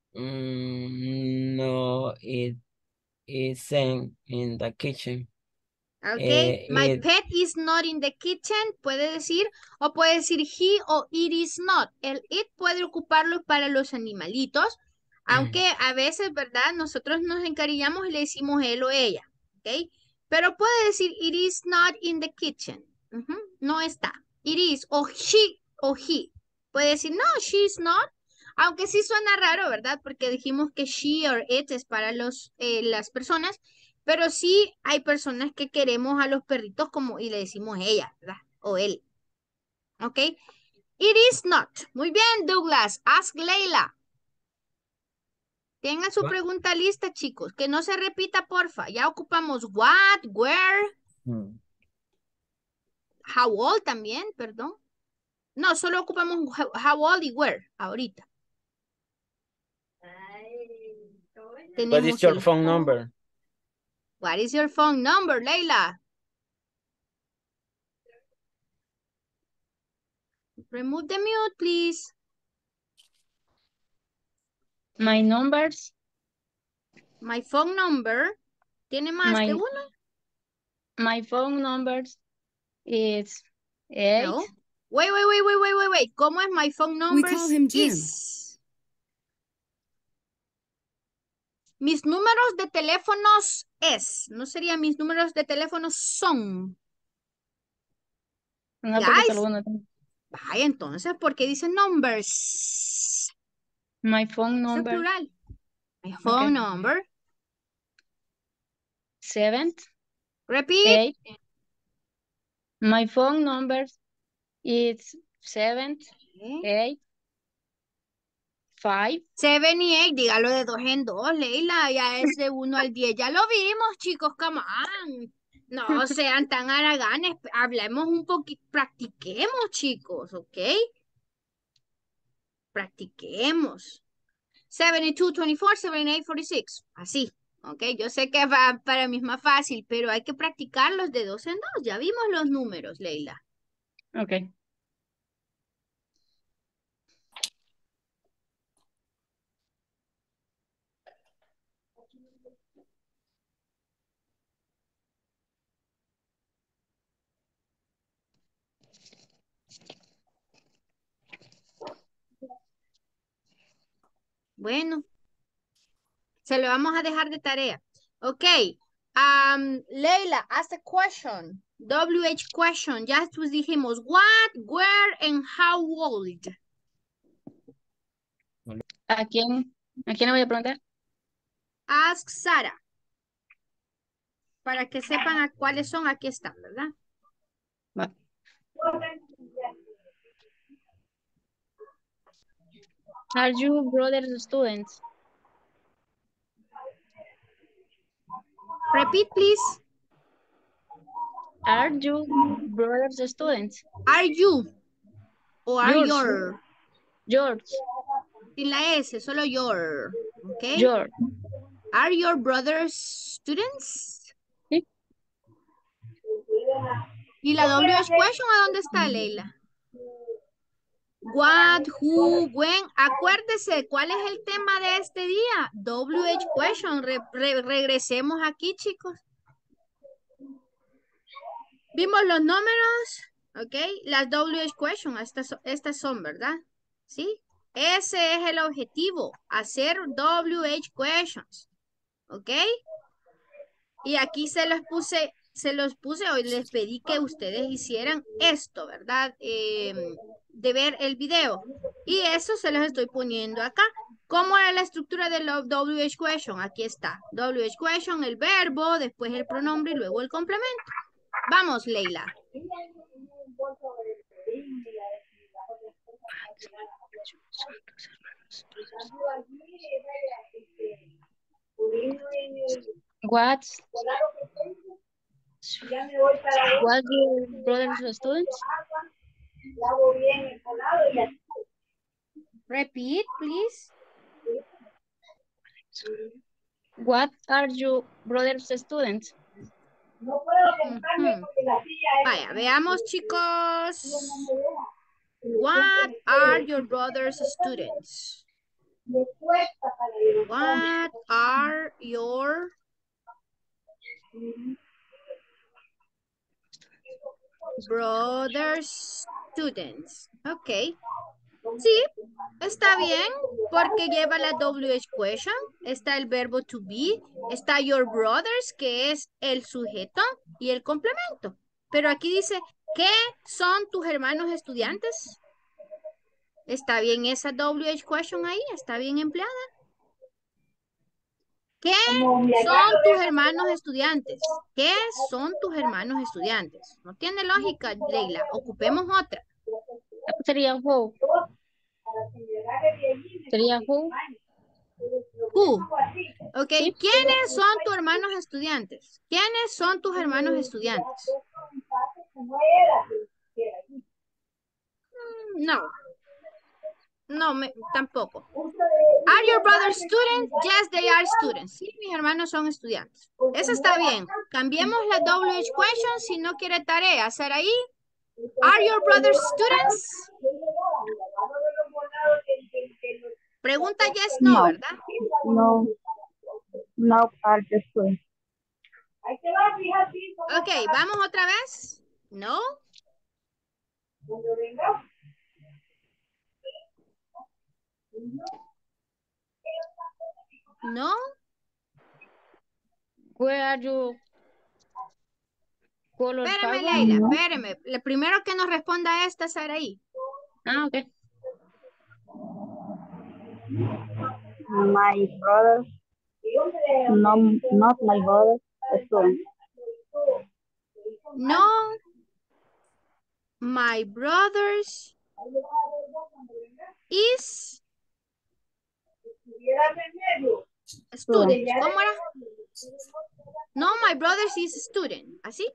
No, it isn't in the kitchen. Okay, my pet is not in the kitchen, puede decir, o puede decir he o it is not. El it puede ocuparlo para los animalitos, aunque a veces, ¿verdad? Nosotros nos encariñamos y le decimos él o ella, ¿ok? Pero puede decir it is not in the kitchen. No está. It is, o she, o he. Puede decir, no, she is not. Aunque sí suena raro, ¿verdad? Porque dijimos que she or it es para las personas. Pero sí hay personas que queremos a los perritos como y le decimos ella, ¿verdad? O él. ¿Ok? It is not. Muy bien, Douglas. Ask Leila. Tengan su pregunta lista, chicos. Que no se repita, porfa. Ya ocupamos what, where. How old también, perdón. No, solo ocupamos how old y where ahorita. What is your phone number? What is your phone number, Leila? Remove the mute, please. My numbers. My phone number. ¿Tiene más de uno? My phone numbers is 8. No. Wait. ¿Cómo es my phone number? We call him Jim. Mis números de teléfonos es. No sería mis números de teléfonos son. No, Guys. solo uno. Vaya, entonces, ¿por qué dice numbers? My phone number. Es plural. My phone number. 7. Repeat. 8. My phone number is 7, 8, 5. 7 y 8, dígalo de 2 en 2, Leila, ya es de 1 al 10, ya lo vimos, chicos, come on. No sean tan haraganes, hablemos un poquito, practiquemos, chicos, ¿ok? Practiquemos. 72, 24, 78, 46, así, ¿ok? Yo sé que para mí es más fácil, pero hay que practicarlos de 2 en 2, ya vimos los números, Leila. Ok. Bueno, se lo vamos a dejar de tarea. Ok. Leila, ask a question. WH question. Ya pues dijimos what, where, and how old. ¿A quién le voy a preguntar? Ask Sara. Para que sepan a cuáles son, aquí están, ¿verdad? Va. Are you brothers students? Repeat, please. Are you brothers students? Are you? O are your? Yours. Sin la S, solo your. Okay. Your. Are your brothers students? Sí. ¿Y la WH question a dónde está, Leila? What, who, when. Acuérdese, ¿cuál es el tema de este día? WH question. Regresemos aquí, chicos. Vimos los números, ¿ok? Las WH question, estas son, ¿verdad? ¿Sí? Ese es el objetivo, hacer WH questions, ¿ok? Y aquí se los puse, hoy les pedí que ustedes hicieran esto, ¿verdad? De ver el video. Y eso se los estoy poniendo acá. ¿Cómo era la estructura de la WH question? Aquí está. WH question, el verbo, después el pronombre y luego el complemento. Vamos, Leila. What's your brother's students? Repeat, please. What are your brother's students? Vaya, veamos, chicos. What are your brother's students? What are your brother's students? Ok. Sí, está bien, porque lleva la WH question, está el verbo to be, está your brothers, que es el sujeto y el complemento. Pero aquí dice, ¿qué son tus hermanos estudiantes? ¿Está bien esa WH question ahí? ¿Está bien empleada? ¿Qué son tus hermanos estudiantes? ¿Qué son tus hermanos estudiantes? No tiene lógica, Leila. Ocupemos otra. Sería who. Sería who. Who. Ok, Sí. ¿quiénes son tus hermanos estudiantes? ¿Quiénes son tus hermanos estudiantes? No. No, tampoco. Are your brothers students? Yes, they are students. Sí, mis hermanos son estudiantes. Eso está bien. Cambiemos la WH question si no quiere tarea. Hacer ahí. Are your brothers students? Pregunta yes, no, ¿verdad? No. No are the students. Ok, vamos otra vez. No. No. Where are you? Color Espérame, favor? Leila, espérame. Lo primero que nos responda esta es Saraí. Ah, ok. My brother. No, not my brother. Student. No. My brothers is student. ¿Cómo era? No, my brothers is student. ¿Así?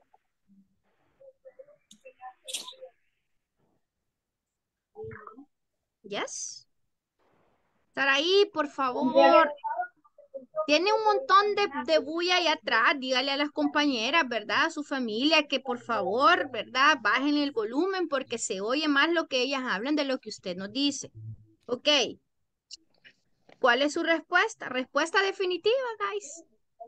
Yes. Saraí, por favor. Tiene un montón de bulla ahí atrás. Dígale a las compañeras, ¿verdad? A su familia que por favor, ¿verdad? Bajen el volumen porque se oye más lo que ellas hablan de lo que usted nos dice. Ok. ¿Cuál es su respuesta? Respuesta definitiva, guys.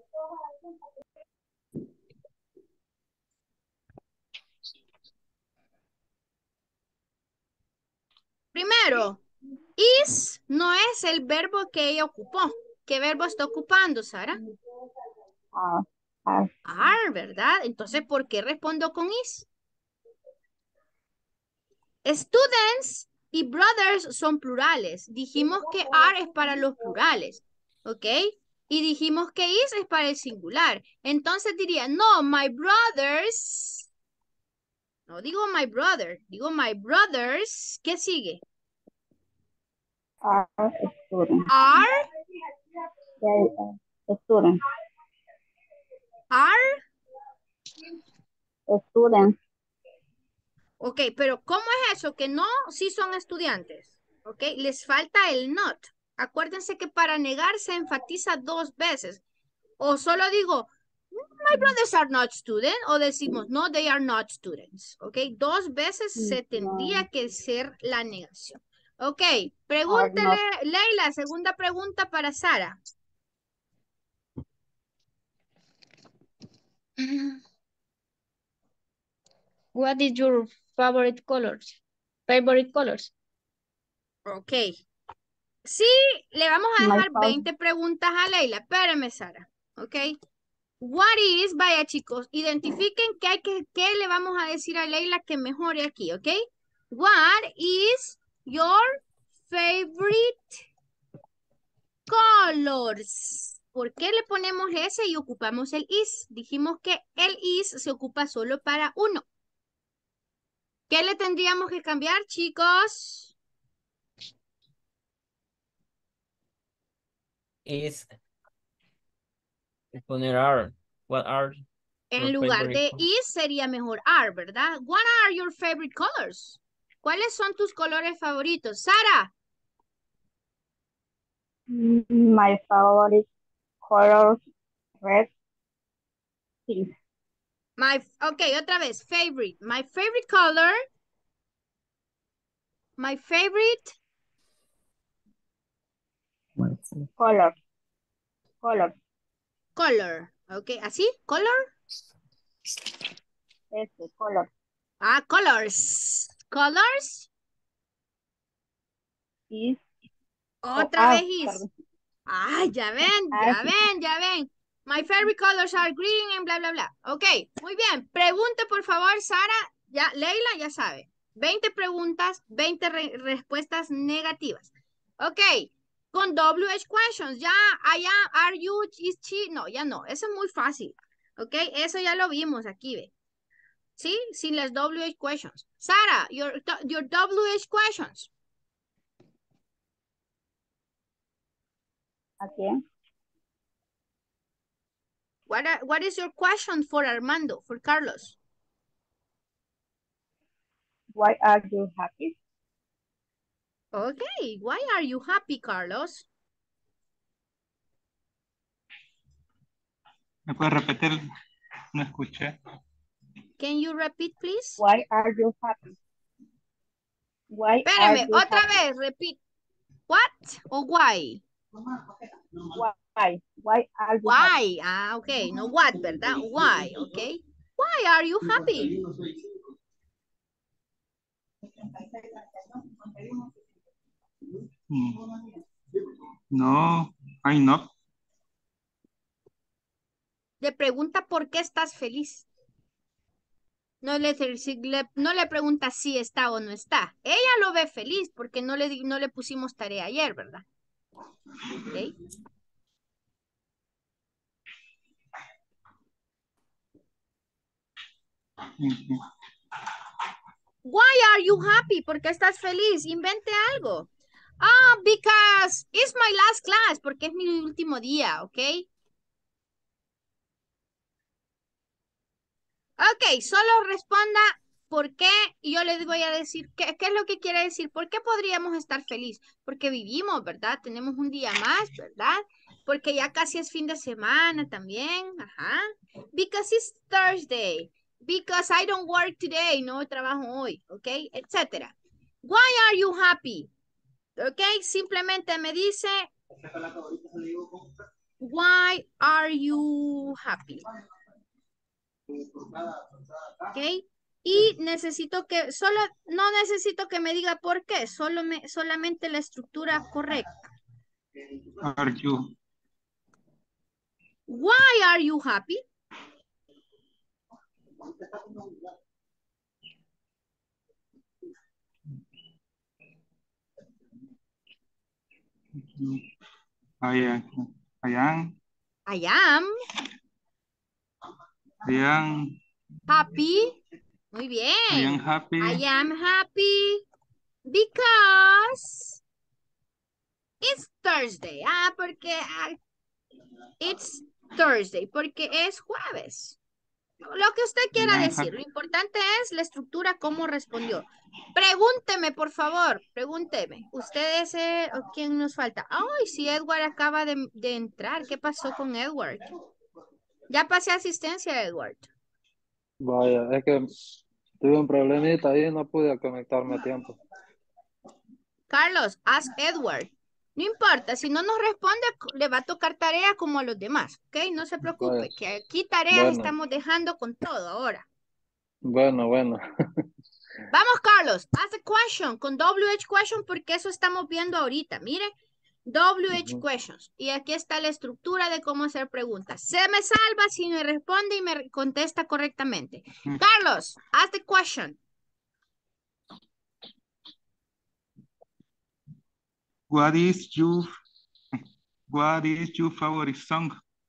Primero, is no es el verbo que ella ocupó. ¿Qué verbo está ocupando, Sara? Are, ¿verdad? Entonces, ¿por qué respondo con is? Students y brothers son plurales. Dijimos que are es para los plurales, ¿ok? Y dijimos que is es para el singular. Entonces diría, no, my brothers. No digo my brother, digo my brothers. ¿Qué sigue? Are students. Are. Students. Are. Students. Ok, pero ¿cómo es eso? Que no, sí son estudiantes. Ok, les falta el not. Acuérdense que para negar se enfatiza dos veces. O solo digo, my brothers are not students. O decimos, no, they are not students. Ok, dos veces se tendría que ser la negación. Ok, pregúntele, Leila, segunda pregunta para Sara. What is your favorite colors? Favorite colors. Ok. Sí, le vamos a dejar 20 preguntas a Leila. Espérame, Sara. Ok. What is, vaya chicos, identifiquen qué le vamos a decir a Leila que mejore aquí, ¿ok? What is your favorite colors? ¿Por qué le ponemos ese y ocupamos el is? Dijimos que el is se ocupa solo para uno. ¿Qué le tendríamos que cambiar, chicos? is poner are. What are En your lugar favorite de colors? is sería mejor are, ¿verdad? What are your favorite colors? ¿Cuáles son tus colores favoritos? Sara. My favorite color red, pink. Okay, otra vez. Favorite. My favorite color. My favorite. Color. Color. Okay, ¿así? Color. Color. Ah, colors. Colors. Is. Otra vez is. Perdón. Ah, ya ven. My favorite colors are green and bla, bla, bla. Ok, muy bien. Pregunte, por favor, Sara. Ya, Leila ya sabe. 20 preguntas, 20 respuestas negativas. Ok, con WH questions. Ya, allá, are you, is she. No, ya no. Eso es muy fácil. Ok, eso ya lo vimos aquí, ve. ¿Sí? Sin las WH questions. Sara, your WH questions. Okay. What is your question for Armando, for Carlos? Why are you happy? Okay, why are you happy, Carlos? ¿Me puedes repetir? No escuché. Can you repeat, please? Why are you happy? Why Espérame, are you otra happy? vez, repeat. What o why? Why? Why are you Why? Ah, okay, no what, ¿verdad? Why, okay. Why are you happy? No, I'm not. Le pregunta por qué estás feliz. No le pregunta si está o no está. Ella lo ve feliz porque no le pusimos tarea ayer, ¿verdad? Okay. Why are you happy? ¿Por qué estás feliz? Invente algo. Ah, because it's my last class, porque es mi último día, ¿ok? Ok, solo responda por qué y yo les voy a decir qué es lo que quiere decir. ¿Por qué podríamos estar feliz? Porque vivimos, ¿verdad? Tenemos un día más, ¿verdad? Porque ya casi es fin de semana también, ajá. Because it's Thursday. Because I don't work today, no trabajo hoy, ¿ok? Etcétera. Why are you happy? ¿Ok? Simplemente me dice, why are you happy? ¿Ok? Y necesito que, no necesito que me diga por qué, solamente la estructura correcta. Are you? Why are you happy? I am. I am happy. Muy bien. I am happy. I am happy because it's Thursday. Ah, porque it's Thursday, porque es jueves. Lo que usted quiera decir. Lo importante es la estructura, cómo respondió. Pregúnteme, por favor. Pregúnteme. ¿Usted es quién nos falta? Ay, sí, Edward acaba de entrar. ¿Qué pasó con Edward? Ya pasé asistencia, Edward. Vaya, es que tuve un problemita ahí y no pude conectarme a tiempo. Carlos, ask Edward. No importa, si no nos responde, le va a tocar tarea como a los demás, ¿ok? No se preocupe, Vaya. que aquí tareas Bueno. estamos dejando con todo ahora. Bueno. Vamos, Carlos, ask the question con WH question porque eso estamos viendo ahorita. Mire, WH questions. Y aquí está la estructura de cómo hacer preguntas. Se me salva si me responde y me contesta correctamente. Carlos, ask the question. What is your favorite song?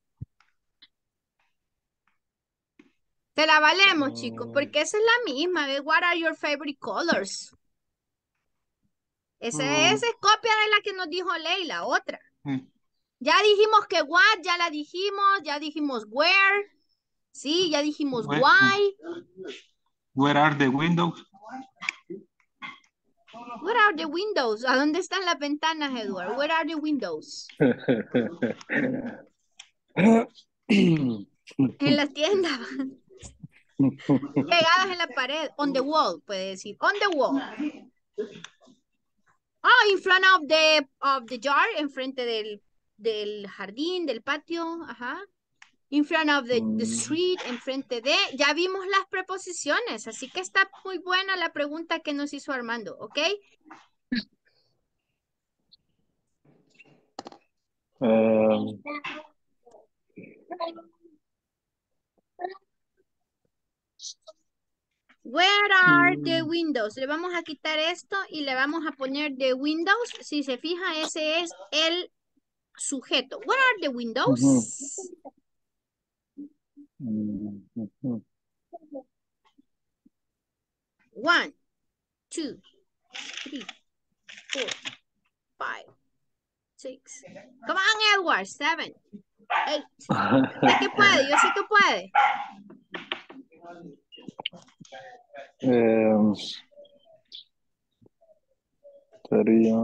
Te la valemos, chicos, porque esa es la misma de what are your favorite colors. Esa es copia de la que nos dijo Leila, otra. Ya dijimos que what, ya la dijimos, ya dijimos where, sí, ya dijimos why. Where are the windows? Where are the windows? ¿A dónde están las ventanas, Edward? Where are the windows? En la tienda. Pegadas en la pared. On the wall, puede decir. On the wall. Oh, in front of the yard, enfrente del jardín, del patio. Ajá. In front of the street, enfrente de. Ya vimos las preposiciones, así que está muy buena la pregunta que nos hizo Armando, ¿ok? Where are the windows? Le vamos a quitar esto y le vamos a poner the windows. Si se fija, ese es el sujeto. Where are the windows? One, two, three, 4, 5, 6. Come on, Edward. 7, 8. Sé que puede, yo sé que puede. Sería...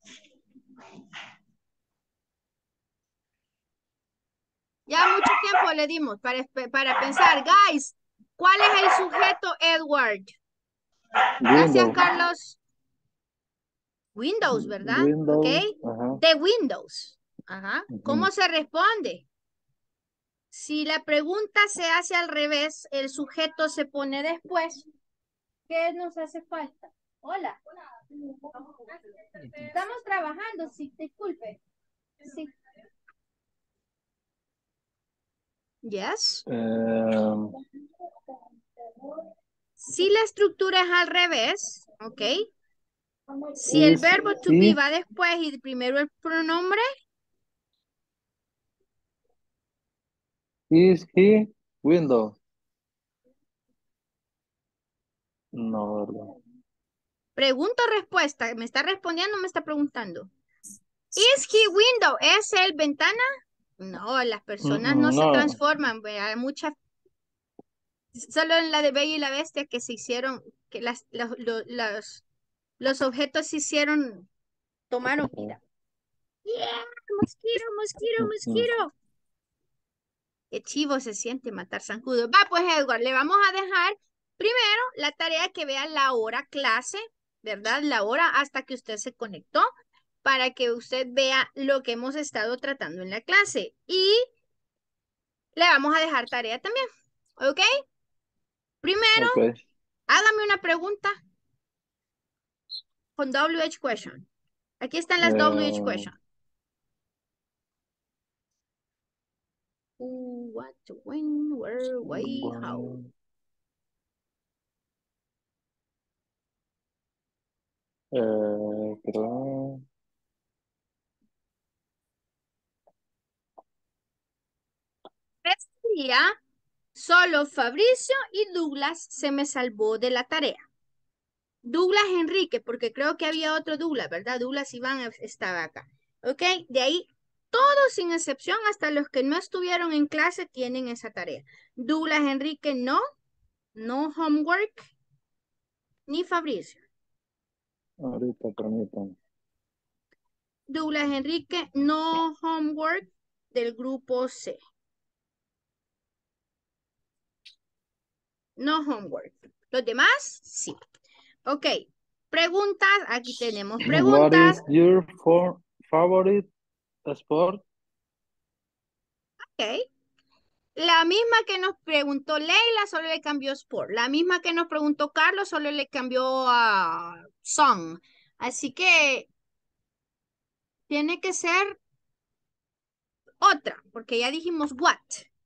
Ya mucho tiempo le dimos para pensar. Guys, ¿cuál es el sujeto, Edward? Gracias, Windows. Carlos. Windows, ¿verdad? Windows. Ok. Ajá. The windows. Ajá. ¿Cómo se responde? Si la pregunta se hace al revés, el sujeto se pone después. ¿Qué nos hace falta? Hola. Estamos trabajando, sí, disculpe. Sí. Yes. Si la estructura es al revés, ¿ok? Si el verbo to be va después y primero el pronombre. Is he window? No, ¿verdad? Pregunta o respuesta. ¿Me está respondiendo o me está preguntando? Is he window? ¿Es el ventana? No, las personas no se transforman. Hay muchas. Solo en la de Bella y la Bestia que se hicieron, que los objetos se hicieron, tomaron vida. Yeah, mosquito, mosquito, mosquito. Qué chivo se siente matar zancudos. Va, pues, Edward, le vamos a dejar primero la tarea que vea la hora clase, ¿verdad? La hora hasta que usted se conectó, para que usted vea lo que hemos estado tratando en la clase. Y le vamos a dejar tarea también, ¿ok? Primero, hágame una pregunta con WH question. Aquí están las WH question. Who, what, when, where, why, how. Creo... Este día, solo Fabricio y Douglas se me salvó de la tarea. Douglas Enrique, porque creo que había otro Douglas, ¿verdad? Douglas Iván estaba acá. ¿Ok? De ahí, todos sin excepción, hasta los que no estuvieron en clase, tienen esa tarea. Douglas Enrique, no homework, ni Fabricio. Ahorita, permítanme. Douglas Enrique, no homework del grupo C. No homework. Los demás, sí. Ok. Preguntas. Aquí tenemos preguntas. What is your favorite sport? Ok. La misma que nos preguntó Leila, solo le cambió sport. La misma que nos preguntó Carlos, solo le cambió a song. Así que tiene que ser otra, porque ya dijimos what.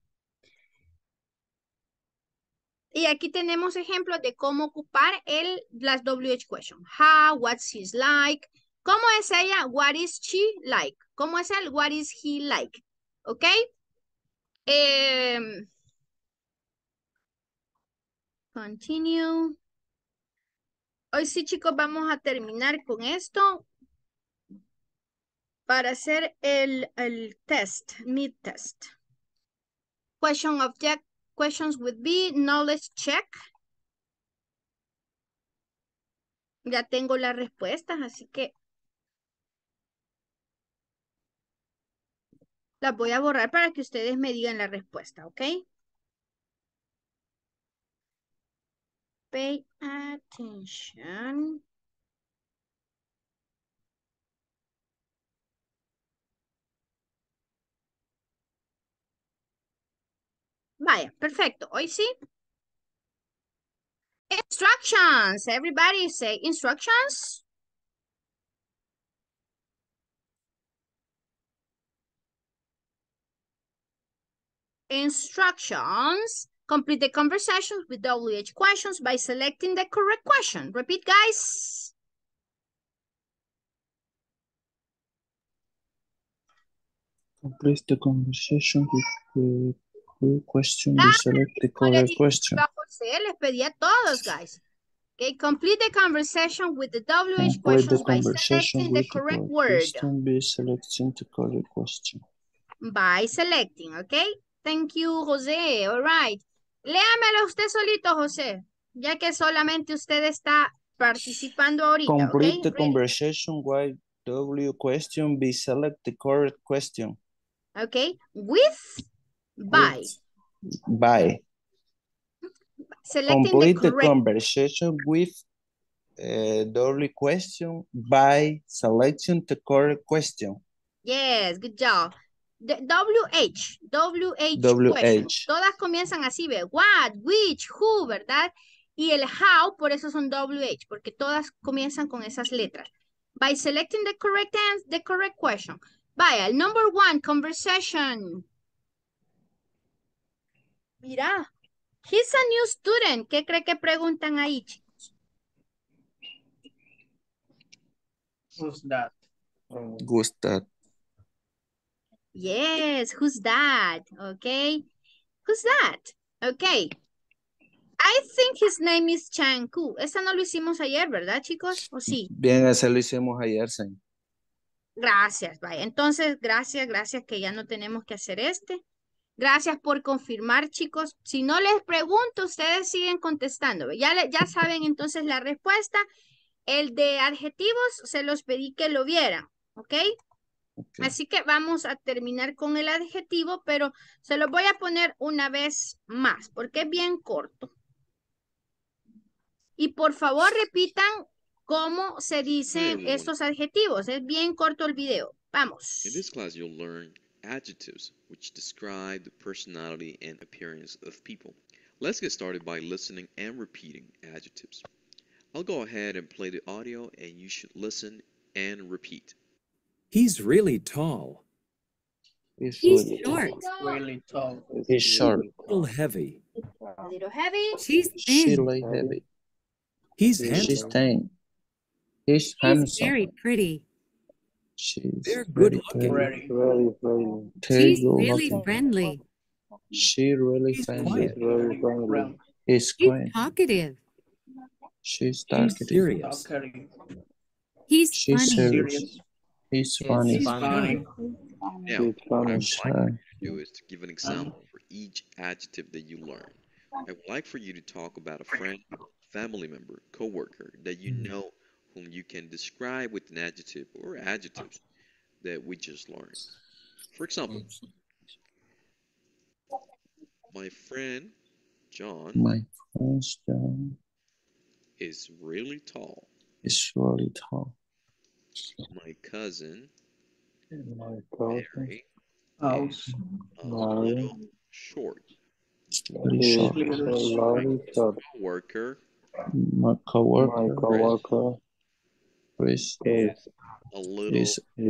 Y aquí tenemos ejemplos de cómo ocupar las WH question. How, what's his like. ¿Cómo es ella? What is she like? ¿Cómo es él? What is he like? ¿Ok? Continue. Hoy sí, chicos, vamos a terminar con esto. para hacer el test, mid test. Questions would be knowledge check. Ya tengo las respuestas, así que las voy a borrar para que ustedes me digan la respuesta, ¿ok? Pay attention. Vaya, perfecto. Hoy sí. Instructions. Everybody say instructions. Instructions. Complete the conversations with WH questions by selecting the correct question. Repeat, guys. Complete the conversation with the correct question. We select the correct question. José, les pedí a todos, guys. Okay, complete the conversation with the WH Complete the questions by conversation selecting the with the correct correct word. question. Be selecting the correct question. By selecting, okay? Thank you, José. All right. Léamelo usted solito, José, ya que solamente usted está participando ahorita, Complete okay? the conversation with W question. Be select the correct question. Okay, with, by. By. Selecting Complete the the correct. conversation with W question by selecting the correct question. Yes, good job. The WH WH. questions. Todas comienzan así, ¿ve? What, which, who, ¿verdad? Y el how, por eso son WH, porque todas comienzan con esas letras. By selecting the correct question. Vaya, el number 1, conversation. Mira, he's a new student. ¿Qué cree que preguntan ahí, chicos? Who's that? Who's that? Yes, who's that? Okay. Who's that? Okay. I think his name is Chanku. Esa no lo hicimos ayer, ¿verdad, chicos? ¿O sí? Bien, ese lo hicimos ayer, señor. Gracias, vaya. Entonces, gracias que ya no tenemos que hacer este. Gracias por confirmar, chicos. Si no les pregunto, ustedes siguen contestando. Ya saben entonces la respuesta. El de adjetivos se los pedí que lo vieran, ¿ok? Okay. Así que vamos a terminar con el adjetivo, pero se los voy a poner una vez más, porque es bien corto. Y por favor repitan cómo se dicen estos adjetivos. Es bien corto el video. Vamos. In this class, you'll learn adjectives, which describe the personality and appearance of people. Let's get started by listening and repeating adjectives. I'll go ahead and play the audio, and you should listen and repeat. He's really tall. He's short. Really tall. He's short. A little heavy. A little heavy. She's thin. She's heavy. He's She's handsome. thin. He's handsome. Very pretty. They're good looking. Very. She's really friendly. She's really He's friendly. quiet. He's She's quiet. talkative. She's He's talkative. serious. He's She's funny. serious. He's funny. She's Funny. Now, what I would like you to do is to give an example for each adjective that you learn. I would like for you to talk about a friend, family member, coworker that you know whom you can describe with an adjective or adjectives that we just learned. For example, my friend John is really tall. Is really tall. My cousin Mary is a little short. Very short. My coworker is a little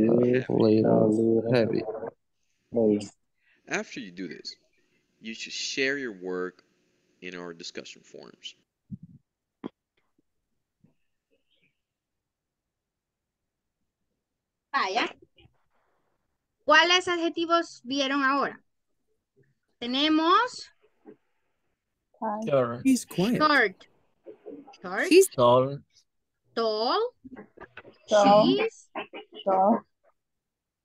heavy. After you do this, you should share your work in our discussion forums. Vaya. ¿Cuáles adjetivos vieron ahora? Tenemos He's quiet. short. She's tall. Tall. Tall. She's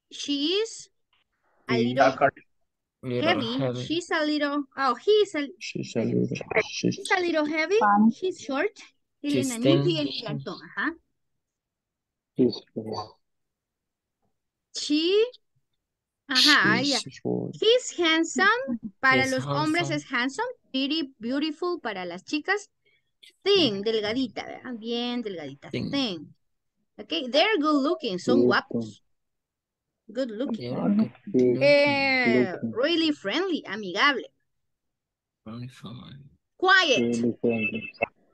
She is a The little darker. Little heavy. heavy. She's a little, oh, he's a little heavy. Fun. She's short. El She's enanito y thin. el gigantón, ajá. Peaceful. She, ajá, ya. He's handsome. Para He's los hombres handsome. es handsome. Pretty, beautiful. Para las chicas, thin, delgadita, ¿verdad? Bien delgadita. Thin. Thin. Okay, they're good looking. Son guapos. Good looking. Yeah, good looking. Really friendly, amigable. Really fine. Quiet, Really friendly.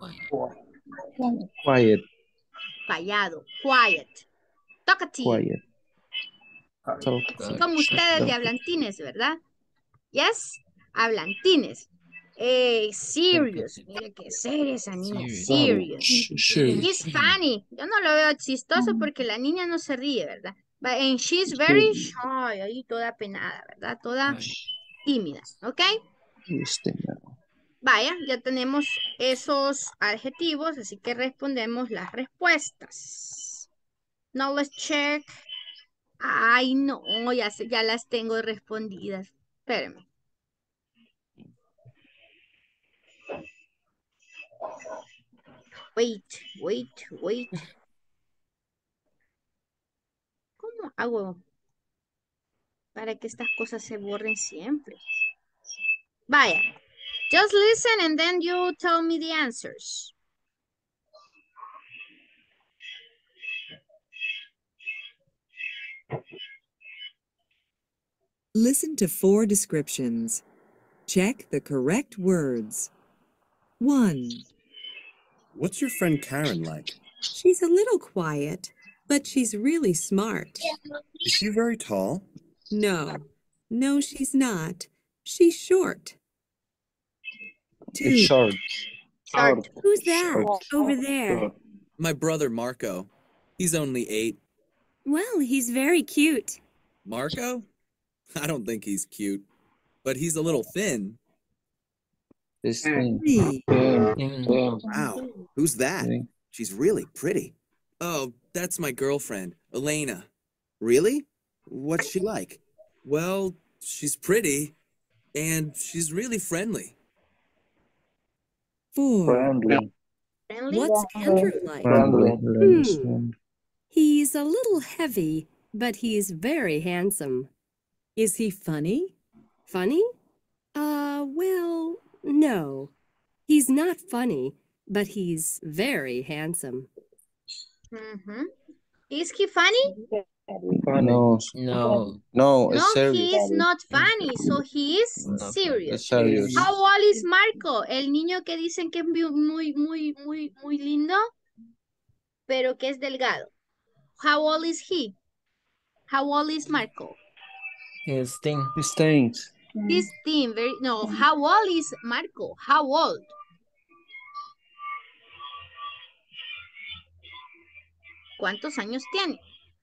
Quiet. callado. Quiet. Talkative. Quiet. Así como ustedes de hablantines, ¿verdad? Yes, hablantines. Serious. Mire qué seria esa niña. Serious. She's funny. Yo no lo veo chistoso porque la niña no se ríe, ¿verdad? And she's very shy. Ahí toda penada, ¿verdad? Toda tímida. ¿Ok? Vaya, ya tenemos esos adjetivos, así que respondemos las respuestas. Knowledge check. Ay, no, ya las tengo respondidas. Espérenme. Wait. ¿Cómo hago para que estas cosas se borren siempre? Vaya. Just listen and then you tell me the answers. Listen to 4 descriptions. Check the correct words. 1. What's your friend Karen like? She's a little quiet, but she's really smart. Is she very tall? No, she's not. She's short. 2. Short. Who's that over there? My brother Marco. He's only 8. Well, he's very cute. Marco? I don't think he's cute, but he's a little thin. This thing. 3. Wow, who's that? She's really pretty. Oh, that's my girlfriend, Elena. Really? What's she like? Well, she's pretty, and she's really friendly. 4. Friendly. What's Andrew like? He's a little heavy, but he's very handsome. Is he funny? Funny? Well, no. He's not funny, but he's very handsome. Is he funny? No, No, serious. he is not funny, so he is serious. Serious. How old is Marco? El niño que dicen que es muy lindo, pero que es delgado. How old is he? How old is Marco? He's thin. He's thin. He's thin. No, how old is Marco? How old? ¿Cuántos años tiene?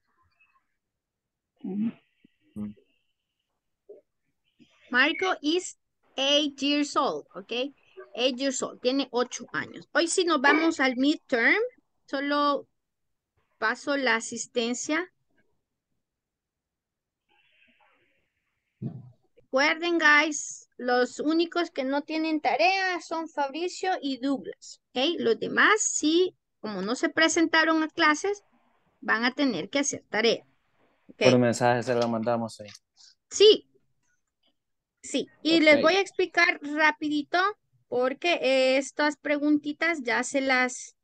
Marco is 8 years old, ¿ok? 8 years old, tiene 8 años. Hoy si nos vamos al midterm, solo paso la asistencia. Recuerden, guys, los únicos que no tienen tarea son Fabricio y Douglas, ¿ok? Los demás, sí, como no se presentaron a clases, van a tener que hacer tarea. ¿Okay? Por mensaje se la mandamos ahí. Sí. Sí, y les Ok. voy a explicar rapidito porque estas preguntitas ya se las...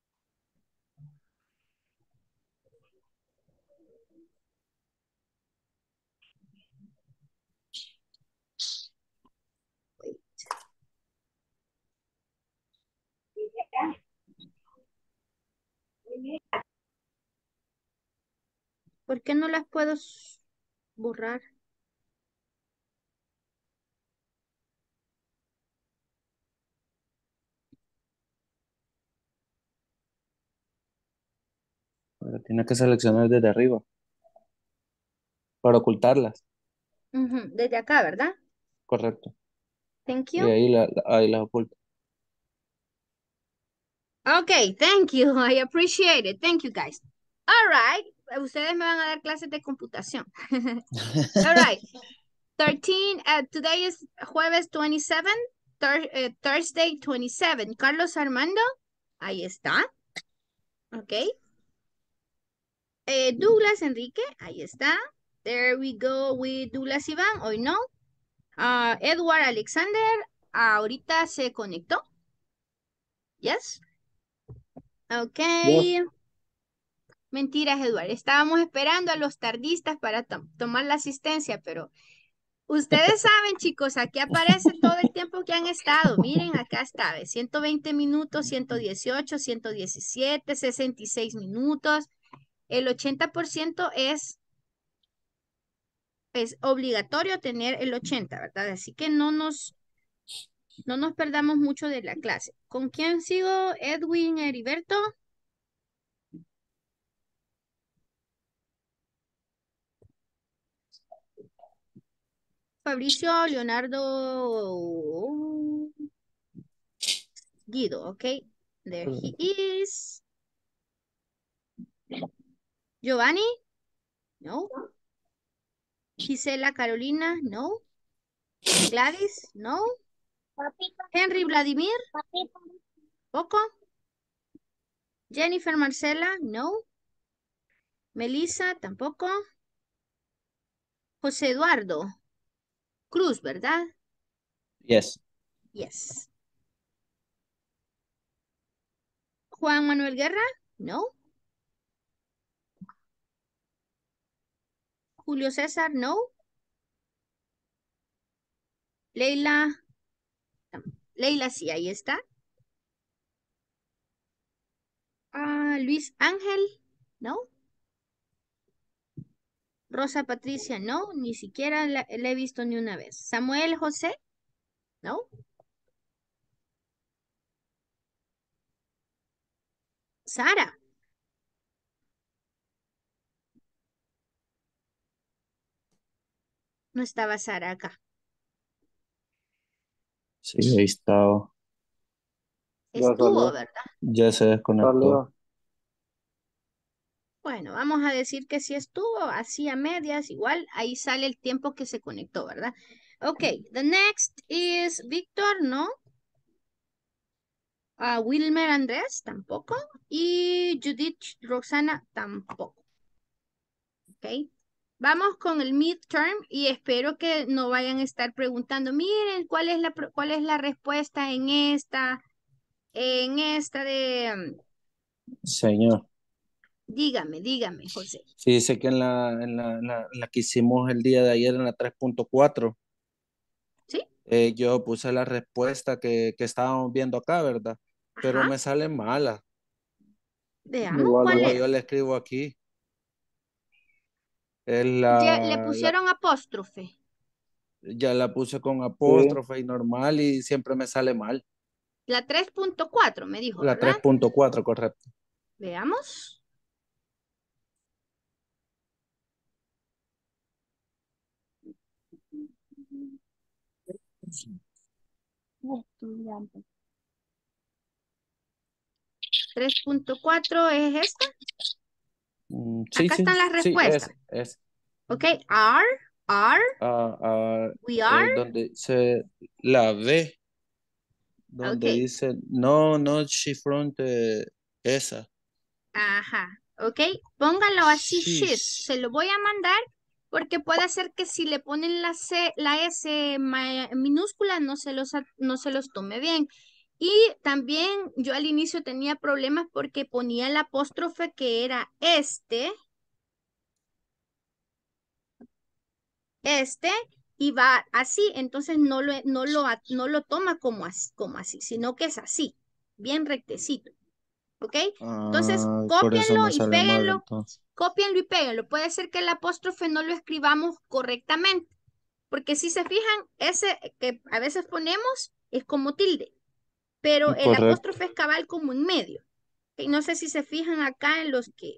¿Por qué no las puedo borrar? Pero tiene que seleccionar desde arriba. Para ocultarlas. Desde acá, ¿verdad? Correcto. Thank Y you. ahí las oculta. Okay, thank you. I appreciate it. Thank you, guys. All right. Ustedes me van a dar clases de computación. All right. 13, today is jueves 27, Thursday 27. Carlos Armando, ahí está. Ok. Douglas Enrique, ahí está. There we go with Douglas Iván, hoy no. Edward Alexander, ahorita se conectó. Yes. Ok. Yes. Mentiras, Edward. Estábamos esperando a los tardistas para tomar la asistencia, pero ustedes saben, chicos, aquí aparece todo el tiempo que han estado. Miren, acá está, 120 minutos, 118, 117, 66 minutos. El 80% es obligatorio tener el 80, ¿verdad? Así que no nos perdamos mucho de la clase. ¿Con quién sigo? Edwin, Heriberto. Fabricio, Leonardo, Guido, okay. There he is. Giovanni? No. Gisela Carolina? No. Gladys? No. Henry Vladimir? Poco. Jennifer Marcela? No. Melissa? Tampoco. José Eduardo Cruz, ¿verdad? Yes. Yes. Juan Manuel Guerra? No. Julio César? No. Leila sí, ahí está. Luis Ángel, ¿no? Rosa Patricia, no, ni siquiera la he visto ni una vez. Samuel José, ¿no? Sara. No estaba Sara acá. Sí, ahí estaba. Estuvo, ¿verdad? Ya se desconectó. Bueno, vamos a decir que sí estuvo, así a medias, igual ahí sale el tiempo que se conectó, ¿verdad? Ok, the next is Víctor, ¿no? Wilmer Andrés, tampoco. Y Judith Roxana, tampoco. Ok. Vamos con el midterm y espero que no vayan a estar preguntando, miren, ¿cuál es la respuesta en esta de... Señor. Dígame, José. Sí, dice que en la que hicimos el día de ayer en la 3.4. ¿Sí? Yo puse la respuesta que estábamos viendo acá, ¿verdad? Pero Ajá. me sale mala. Veamos cuál es. Yo le escribo aquí. Es Le pusieron apóstrofe. Ya la puse con apóstrofe y normal y siempre me sale mal. La 3.4 me dijo, La ¿verdad? 3.4, correcto. Veamos. Estudiante. 3.4 es esta. Sí, Acá están las respuestas. Sí, es. Ok, we are. Donde dice la B. Donde dice no, she front esa. Ajá, ok. Póngalo así, she's. Se lo voy a mandar porque puede ser que si le ponen la S minúscula no se los tome bien. Y también yo al inicio tenía problemas porque ponía el apóstrofe que era y va así, entonces no lo toma como así, sino que es así, bien rectecito. ¿Ok? Entonces, Por eso cópienlo me y sale mal, péguenlo. entonces. Cópienlo y péguenlo. Puede ser que el apóstrofe no lo escribamos correctamente. Porque si se fijan, ese que a veces ponemos es como tilde. Pero el Correcto. apóstrofe es cabal como en medio. ¿Ok? No sé si se fijan acá en los que...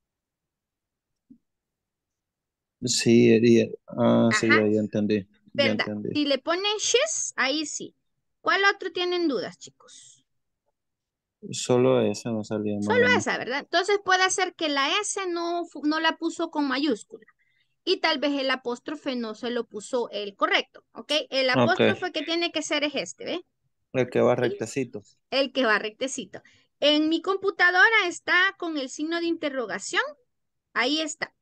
Sí, sí, Ajá. ya entendí. Ya ¿Verdad? entendí. Si le ponen she's, ahí sí. ¿Cuál otro tienen dudas, chicos? Solo esa no salía mal. Solo esa, ¿verdad? Entonces puede ser que la S no la puso con mayúscula. Y tal vez el apóstrofe no se lo puso el correcto, ¿ok? El apóstrofe que tiene que ser es este, ¿ve? El que va rectecito. El que va rectecito. En mi computadora está con el signo de interrogación. Ahí está.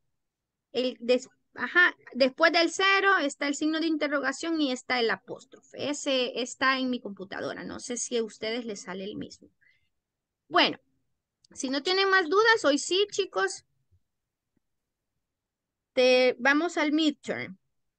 Después del 0 está el signo de interrogación y está el apóstrofe. Ese está en mi computadora. No sé si a ustedes les sale el mismo. Bueno, si no tienen más dudas, hoy sí, chicos. Vamos al midterm.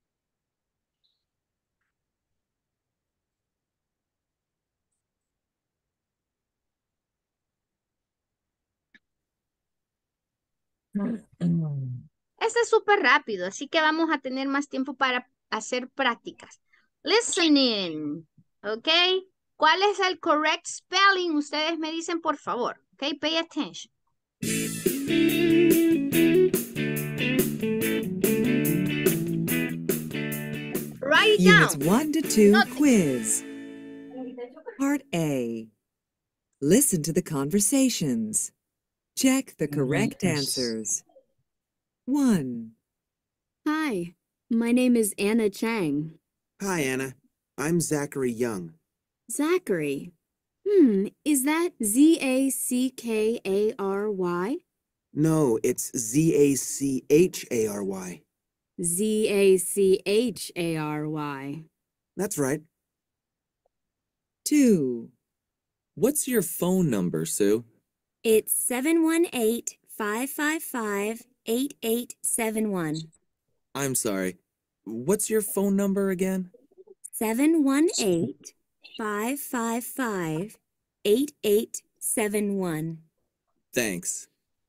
Este es súper rápido, así que vamos a tener más tiempo para hacer prácticas. Listening, ¿ok? ¿Cuál es el correct spelling? Ustedes me dicen, por favor, ¿ok? Pay attention. Write it down. Units 1 to 2 quiz. Part A. Listen to the conversations. Check the correct answers. 1. Hi, my name is Anna Chang. Hi, Anna. I'm Zachary Young. Zachary. Is that Z-A-C-K-A-R-Y? No, it's Z-A-C-H-A-R-Y. Z-A-C-H-A-R-Y. That's right. 2. What's your phone number, Sue? It's 718-555-8871. I'm sorry. What's your phone number again? 718-555-8871. Thanks.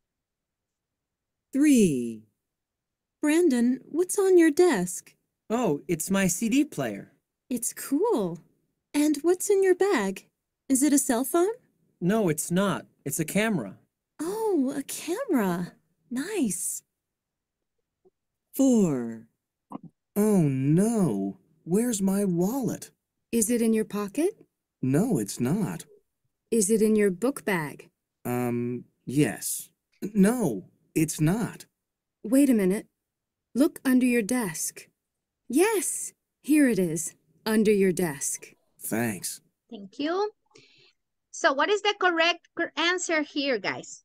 3. Brandon, what's on your desk? Oh, it's my CD player. It's cool. And what's in your bag? Is it a cell phone? No, it's not. It's a camera. Oh, a camera. Nice. 4. Oh, no. Where's my wallet? Is it in your pocket? No, it's not. Is it in your book bag? Yes. No, it's not. Wait a minute. Look under your desk. Yes, here it is, under your desk. Thanks. Thank you. So what is the correct answer here, guys?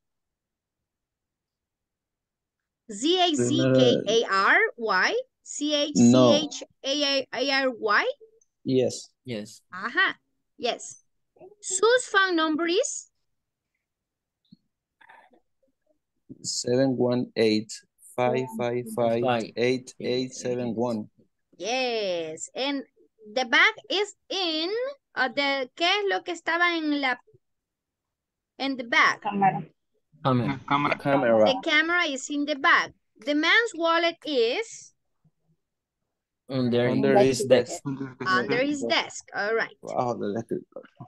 Z-A-C-K-A-R-Y? C-H-C-H-A-R-Y? Yes. Yes. Aha, yes. Sue's phone number is? 718-555-8871. Yes, and the bag is in, ¿qué es lo que estaba en the bag? Cámara. Camera. The camera is in the bag. The man's wallet is? Under his desk. Under his desk, all right. Bajo del escritorio.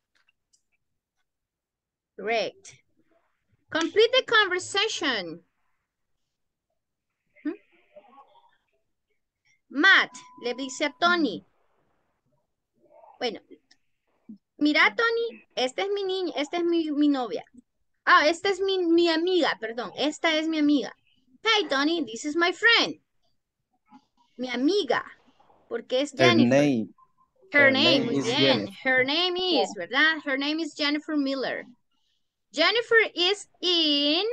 Correct. Complete the conversation. Matt le dice a Tony. Bueno, mira, Tony, esta es mi niña, esta es mi novia. Ah, esta es mi amiga, perdón. Esta es mi amiga. Hey, Tony, this is my friend. Mi amiga, porque es Jennifer. Her name, muy bien. Her name is, ¿verdad? Her name is Jennifer Miller. Jennifer is in...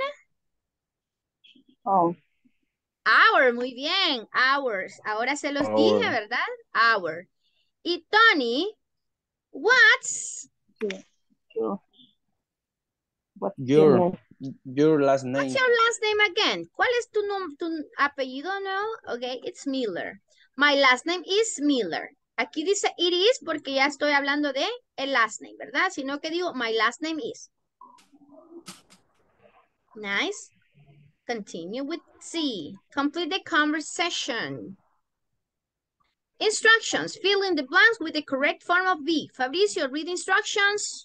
Oh. Hour, muy bien. Hours. Ahora se los dije, ¿verdad? Hour. Y Tony, what's... Your last name. What's your last name again? ¿Cuál es tu apellido? No? Okay, it's Miller. My last name is Miller. Aquí dice it is porque ya estoy hablando de el last name, ¿verdad? Sino que digo my last name is. Nice. Continue with C. Complete the conversation. Instructions. Fill in the blanks with the correct form of be. Fabricio, read instructions.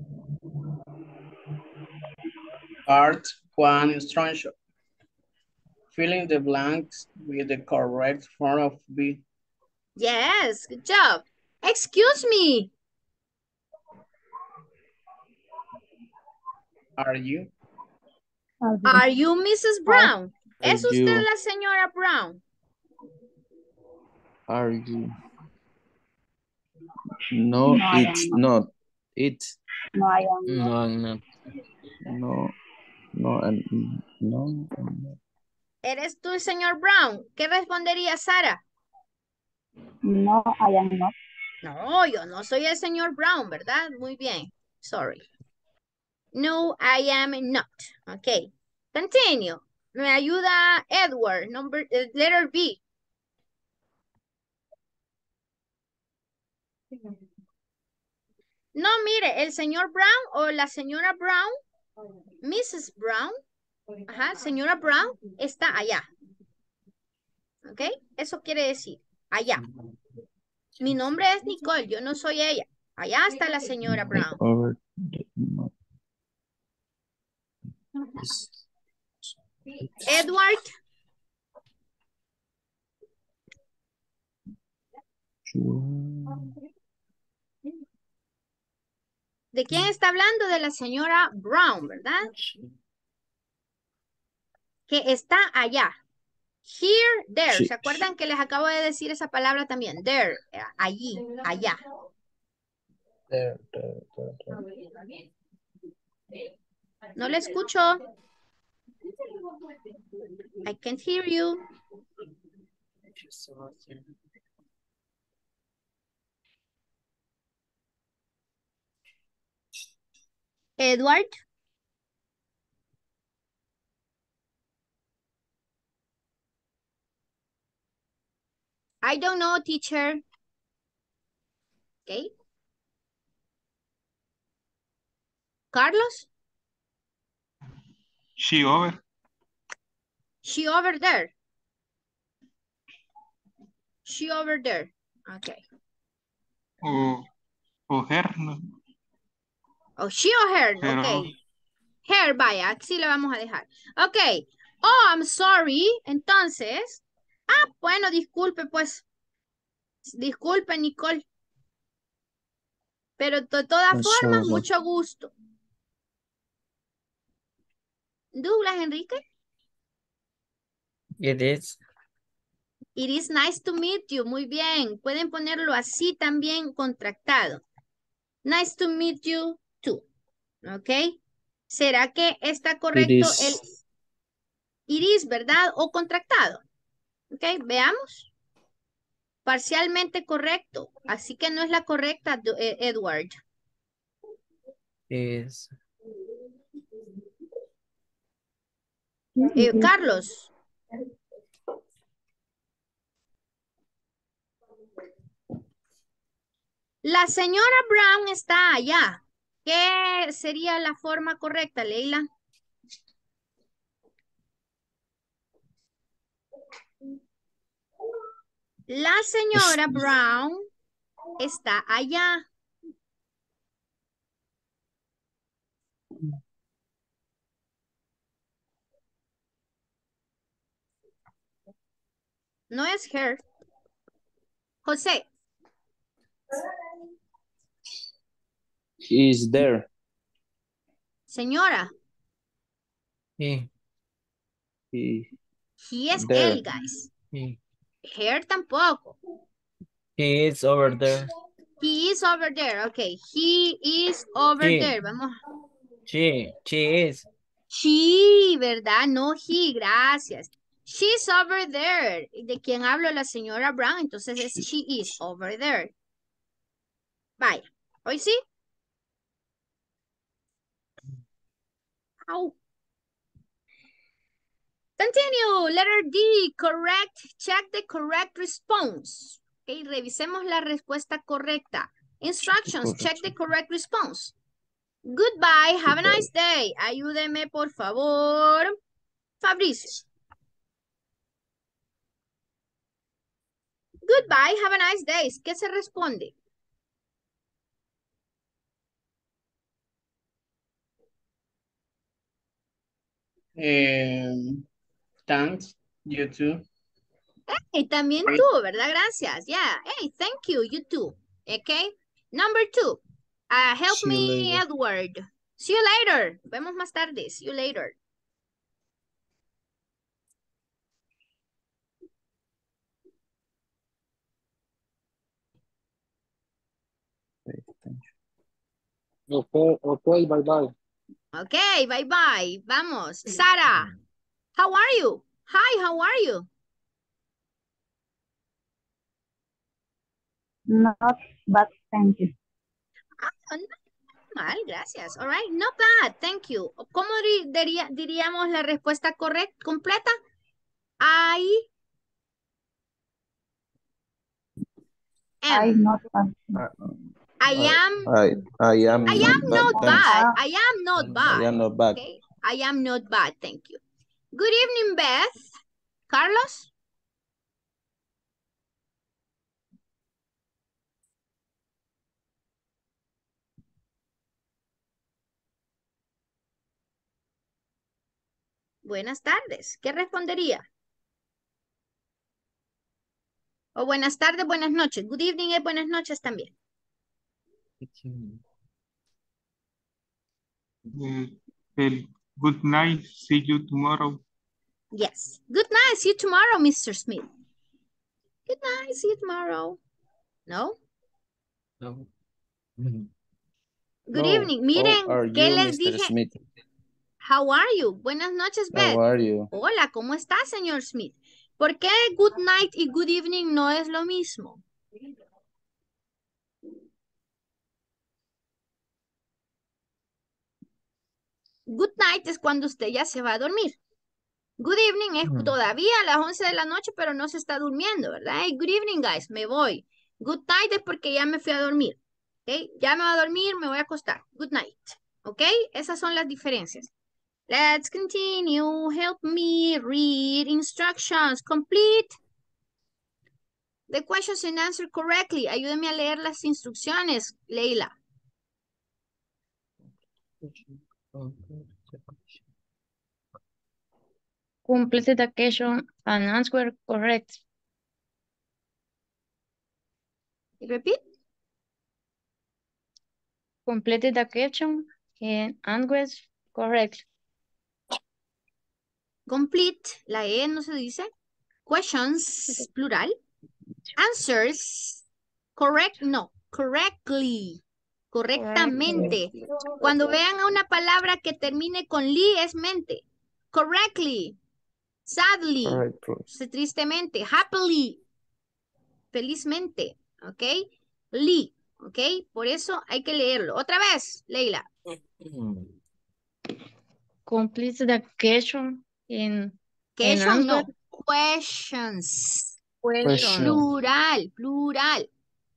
Part 1 instruction. Fill in the blanks with the correct form of be. Yes, good job. Excuse me. Are you? Are you Mrs. Brown? ¿Es Are usted you? la señora Brown? Are you? No, No, I it's am not. It's No, I am not. No, I'm not. no, no, and no. ¿Eres tú el señor Brown? ¿Qué respondería Sara? No, I am not. No, yo no soy el señor Brown, ¿verdad? Muy bien. Sorry. No, I am not. Ok. Continue. Me ayuda Edward, letter B. No, mire, el señor Brown o la señora Brown, Mrs. Brown, ajá, señora Brown está allá. ¿Ok? Eso quiere decir, allá. Mi nombre es Nicole, yo no soy ella. Allá está la señora Brown. Over Edward. ¿De quién está hablando? De la señora Brown, ¿verdad? Que está allá. Here, there. Sí. ¿Se acuerdan que les acabo de decir esa palabra también? There, allí, allá. there. No le escucho. I can't hear you. Edward. I don't know, teacher. Okay. Carlos? She over. She over there. She over there. Okay. O her. No. Oh, she or her. Her Okay. Her, vaya, así le vamos a dejar. Ok. Oh, I'm sorry. Entonces. Ah, bueno, disculpe, pues. Disculpe, Nicole. Pero de todas formas, mucho gusto. Douglas, Enrique. It is. It is nice to meet you. Muy bien. Pueden ponerlo así también contractado. Nice to meet you too. ¿Ok? ¿Será que está correcto el iris, verdad? O contractado. ¿Ok? Veamos. Parcialmente correcto. Así que no es la correcta, Edward. Is. Carlos. La señora Brown está allá. ¿Qué sería la forma correcta, Leila? La señora Brown está allá. No es her. José. He is there. Señora. He. He es there. él, guys. He. Her tampoco. He is over there. He is over there. Okay. He is over there. Vamos. She is. She, ¿verdad? No he, gracias. She's over there. ¿De quién hablo? La señora Brown. Entonces es she is over there. Vaya. ¿Hoy sí? Ow. Continue. Letter D. Correct. Check the correct response. Okay, revisemos la respuesta correcta. Instructions. Check the correct response. Goodbye. Have a nice day. Ayúdeme, por favor. Fabricio. Goodbye. Have a nice day. ¿Qué se responde? Thanks. You too. Hey, también tú, ¿verdad? Gracias. Yeah. Hey, thank you. You too. Okay. Number 2. Help me, Edward. See you later. Vemos más tarde. See you later. Okay, bye-bye. Okay, bye-bye. Vamos. Sara, how are you? Hi, how are you? Not bad, thank you. Ah, no mal, gracias. All right, not bad, thank you. ¿Cómo diríamos la respuesta correcta, completa? I am. Not bad. I am not bad. I am not bad. I am not bad. Okay? I am not bad. Thank you. Good evening, Beth. Carlos? Buenas tardes. ¿Qué respondería? O buenas tardes, buenas noches. Good evening es buenas noches también. El good night, see you tomorrow. Yes. Good night. See you tomorrow, Mr. Smith. Good night. See you tomorrow. No? No. Good No. evening. How Miren, are ¿qué you, les Mr. dije? Smith? How are you? Buenas noches, Beth. How are you? Hola, ¿cómo está, señor Smith? ¿Por qué good night y good evening no es lo mismo? Good night es cuando usted ya se va a dormir. Good evening es todavía a las 11 de la noche, pero no se está durmiendo, ¿verdad? Hey, good evening, guys, me voy. Good night es porque ya me fui a dormir. ¿Ok? Ya me voy a dormir, me voy a acostar. Good night. ¿Ok? Esas son las diferencias. Let's continue. Help me read instructions. Complete the questions and answer correctly. Ayúdeme a leer las instrucciones, Leila. Complete the question and answer correct. Repeat. Complete the question and answer correct. Complete, la E no se dice. Questions, plural. Answers, correct, no, correctly, correctamente. Cuando vean a una palabra que termine con li es mente. Correctly, sadly, tristemente, happily, felizmente, ¿ok? Li, ¿ok? Por eso hay que leerlo. Otra vez, Leila. Complete the question and Question, answer. no, questions. Question. Plural, plural.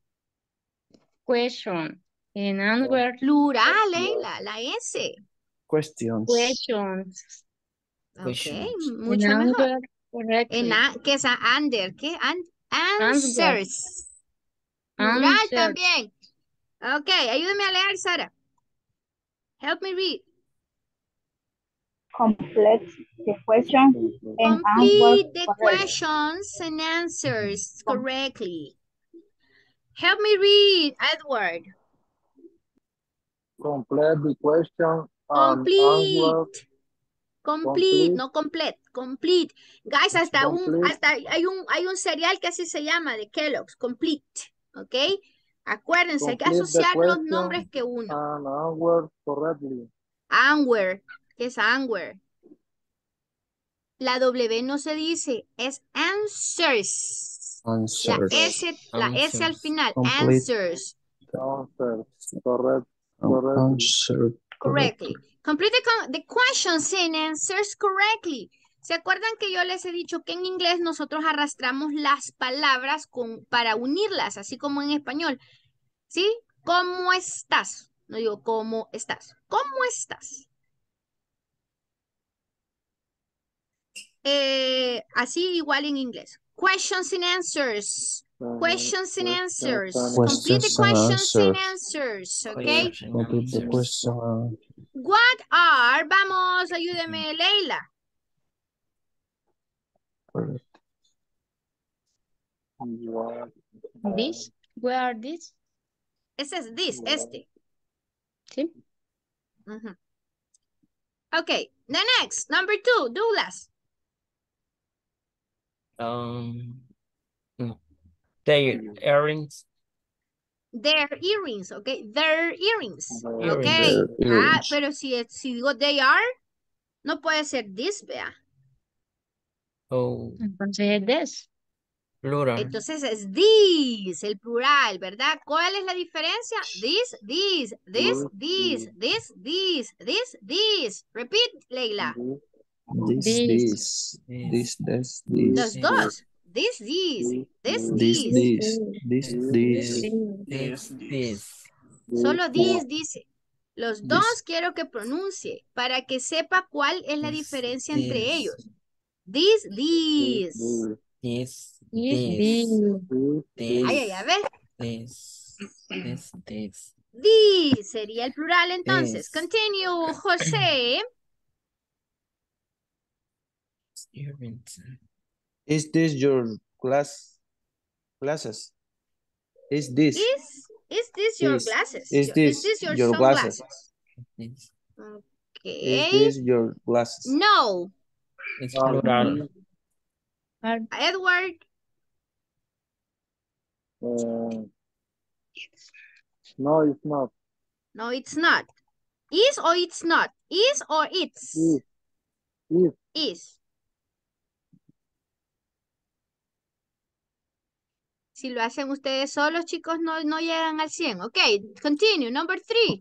Question and answer. Plural, la S. Questions. Questions. Ok, mucho mejor. ¿Qué es under? ¿Qué? Answers. Plural también. Ok, ayúdame a leer, Sara. Help me read. Complete the question and Complete answer the correctly. questions and answers correctly. Help me read, Edward. Complete the question and Complete. answer. Complete, no complete, complete. Guys, hasta hay un cereal que así se llama, de Kellogg's, complete, ¿ok? Acuérdense, hay que asociar los nombres que uno. And answer correctly. Anwer, ¿qué es anwer? La W no se dice, es answers. La S al final, answers. Correctly. Complete the questions and answers correctly. ¿Se acuerdan que yo les he dicho que en inglés nosotros arrastramos las palabras para unirlas, así como en español? ¿Sí? ¿Cómo estás? No digo cómo estás. ¿Cómo estás? Así igual en inglés. Questions and answers. Questions and answers. Complete the questions and answers. Okay. Complete the question. What are? Vamos, ayúdeme, Leila. This. Where are these? Ese es this, este. Sí. Ujú. Okay, the next, number 2, Douglas. Their earrings. Their earrings, okay, their earrings, Earrings. okay. Their earrings. Pero si digo they are, no puede ser this, vea. Oh, Entonces es this. plural. Entonces es these, el plural, ¿verdad? ¿Cuál es la diferencia? This, this, this, this, this, this, this, this. Repeat, Leila. This. Los dos. This, This. Solo this dice. Los dos quiero que pronuncie para que sepa cuál es la diferencia entre ellos. This. This. Ay, a ver. This. This sería el plural entonces. Continue, José. Earrings. Is this your glasses? Is this? Is this your glasses? Is this your glasses? This. Okay. Is this your glasses? No. It's plural. Edward. No, it's not. No, it's not. Is or it's not? Is or it's? Is. Si lo hacen ustedes solos, chicos, no llegan al 100. Ok, continue. Number 3.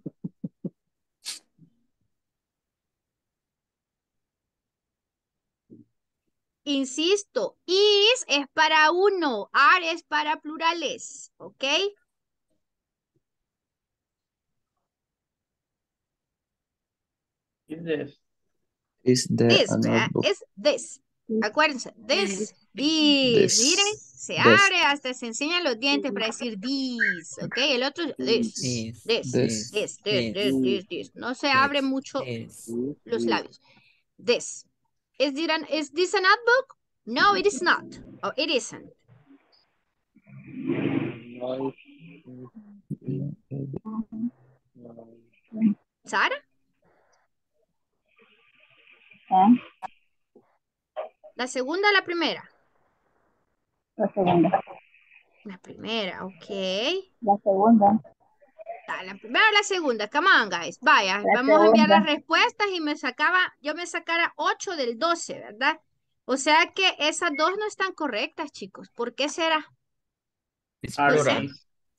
Insisto, is es para uno, are es para plurales. ¿Ok? Is this? Is there This, a notebook? es this. Acuérdense, this. Miren, se abre, hasta se enseñan los dientes para decir this, ¿ok? El otro es this. No se abre mucho los labios. This. Is this a notebook? No, it is not. Oh, it isn't. ¿Sara? ¿La segunda o la primera? La segunda. La primera, ok. La segunda. La primera o la segunda, come on, guys. Vaya, La vamos a enviar segunda. las respuestas y yo me sacara 8 del 12, ¿verdad? O sea que esas dos no están correctas, chicos. ¿Por qué será? Plural.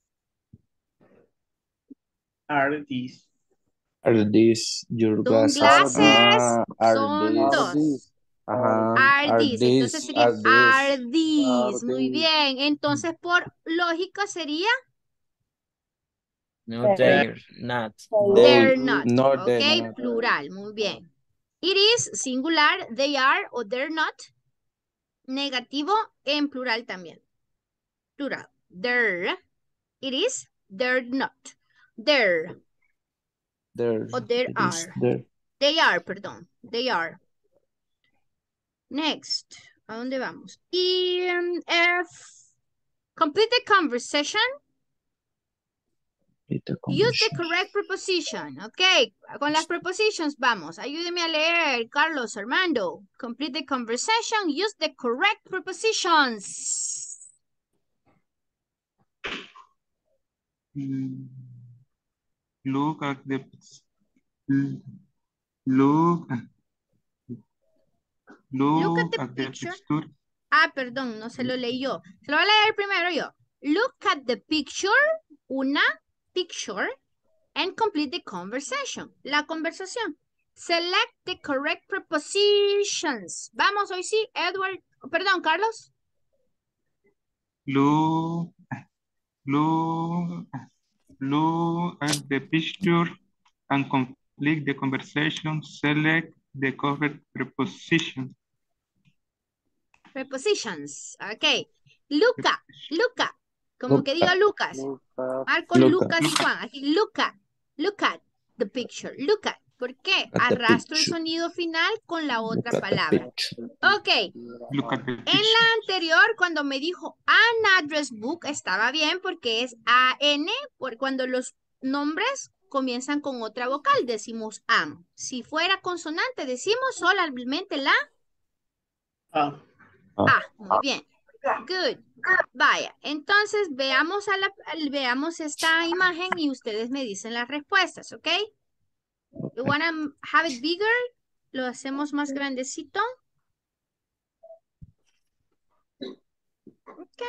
Are these? Are these your Son glasses? glasses, son dos. Are these. Entonces sería are these. Muy bien. Entonces, por lógica sería No, they're not. they're not. No, Ok, they're not. plural. Muy bien. It is singular, they are o they're not. Negativo en plural también. Plural. There. It is, they're not. There. O there are. They are, perdón. They are. Next. ¿A dónde vamos? F. Complete the conversation. Use the correct preposition. Ok. Con las prepositions vamos. Ayúdeme a leer, Carlos, Armando. Complete the conversation. Use the correct prepositions. Look at the look at the picture. Ah, perdón, no se lo leí yo. Se lo voy a leer primero yo. Look at the picture, una picture, and complete the conversation. La conversación. Select the correct prepositions. Vamos, hoy sí, Edward. Perdón, Carlos. Look at the picture and complete the conversation. Select the correct preposition. Prepositions. Ok. Luca. Como que diga Lucas. Marcos, Lucas y Juan. Aquí, look at the picture. Look at. ¿Por qué? Arrastro el sonido final con la otra palabra. Ok. En la anterior, cuando me dijo an address book, estaba bien porque es AN, por cuando los nombres comienzan con otra vocal, decimos am. Si fuera consonante, decimos solamente la Ah, A. Muy bien. Good. Vaya, entonces veamos, veamos esta imagen y ustedes me dicen las respuestas, ¿ok? You wanna have it bigger? Lo hacemos más grandecito. Ok.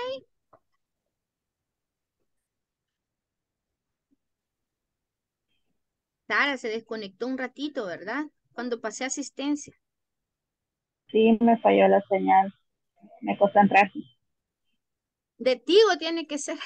Sara se desconectó un ratito, ¿verdad? Cuando pasé asistencia. Sí, me falló la señal. Me concentré. De Tigo tiene que ser.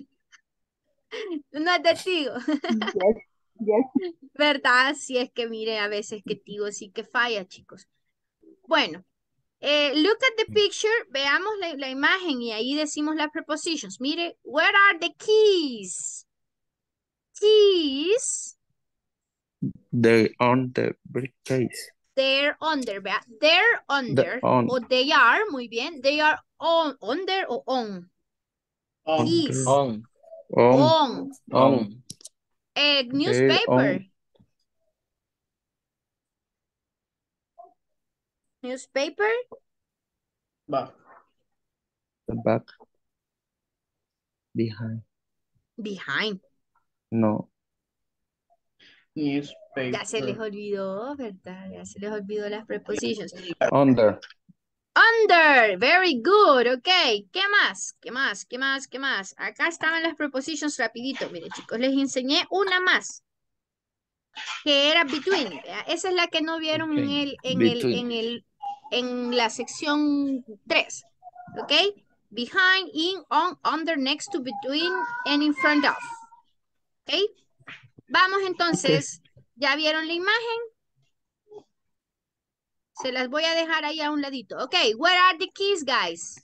No es de Tigo. Yes. ¿Verdad? Si es que mire a veces que Tigo sí que falla, chicos. Bueno, look at the picture. Veamos la imagen y ahí decimos las prepositions. Mire, where are the keys? Keys. They're on the briefcase. They're under, ¿vea? They're under. On. O they are, muy bien. They are on, under o on. Keys. On. On. Newspaper. Newspaper. back. The back. Behind. Behind. No. Newspaper. Ya se les olvidó, ¿verdad? Ya se les olvidó las prepositions. Under. Under. Very good. Ok. ¿Qué más? ¿Qué más? ¿Qué más? ¿Qué más? Acá estaban las prepositions rapidito. Miren, chicos, les enseñé una más. Que era between. ¿Verdad? Esa es la que no vieron en la sección 3. ¿Ok? Behind, in, on, under, next to, between, and in front of. ¿Ok? Vamos entonces. ¿Ya vieron la imagen? Se las voy a dejar ahí a un ladito. Ok, where are the keys, guys?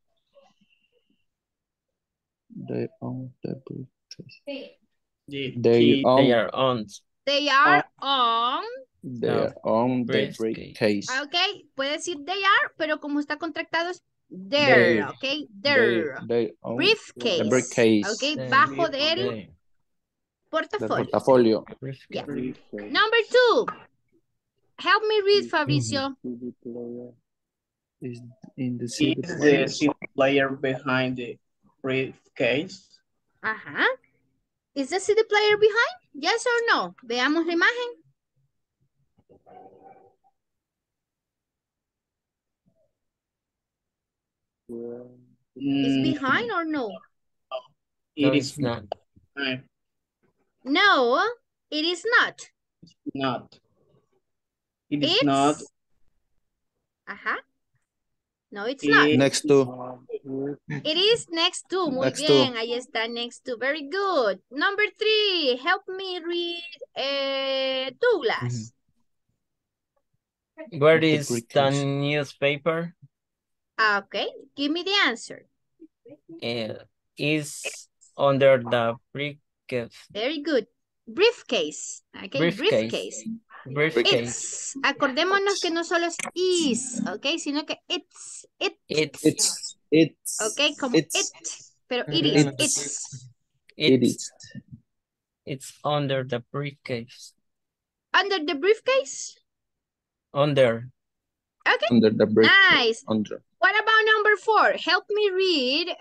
They on the briefcase. They are on. They are on. They're on the briefcase. Ok, puede decir they are, pero como está contractado es there, ok, there. Briefcase. The briefcase. Ok, bajo del portafolio. Portafolio. Yeah. Number 2. Help me read, Fabricio. Is in the CD player behind the briefcase? Ajá. Is the CD player behind? Yes or no? Veamos la imagen. Is behind or no? It is not. No, it is not. Not. It is not. Ajá. No, it's not. Next to. It is next to. Muy bien, ahí está, next to. Very good. Number 3, help me read, Douglas. Where is the newspaper? Okay, give me the answer. Is under the briefcase. Very good. Briefcase. Okay, briefcase. It's. Acordémonos que no solo es is, ok, sino que it's. Ok, como it, pero it is, It's under the briefcase. Under the briefcase? Under. Okay. Under the briefcase. Nice. Under. What about number 4? Help me read.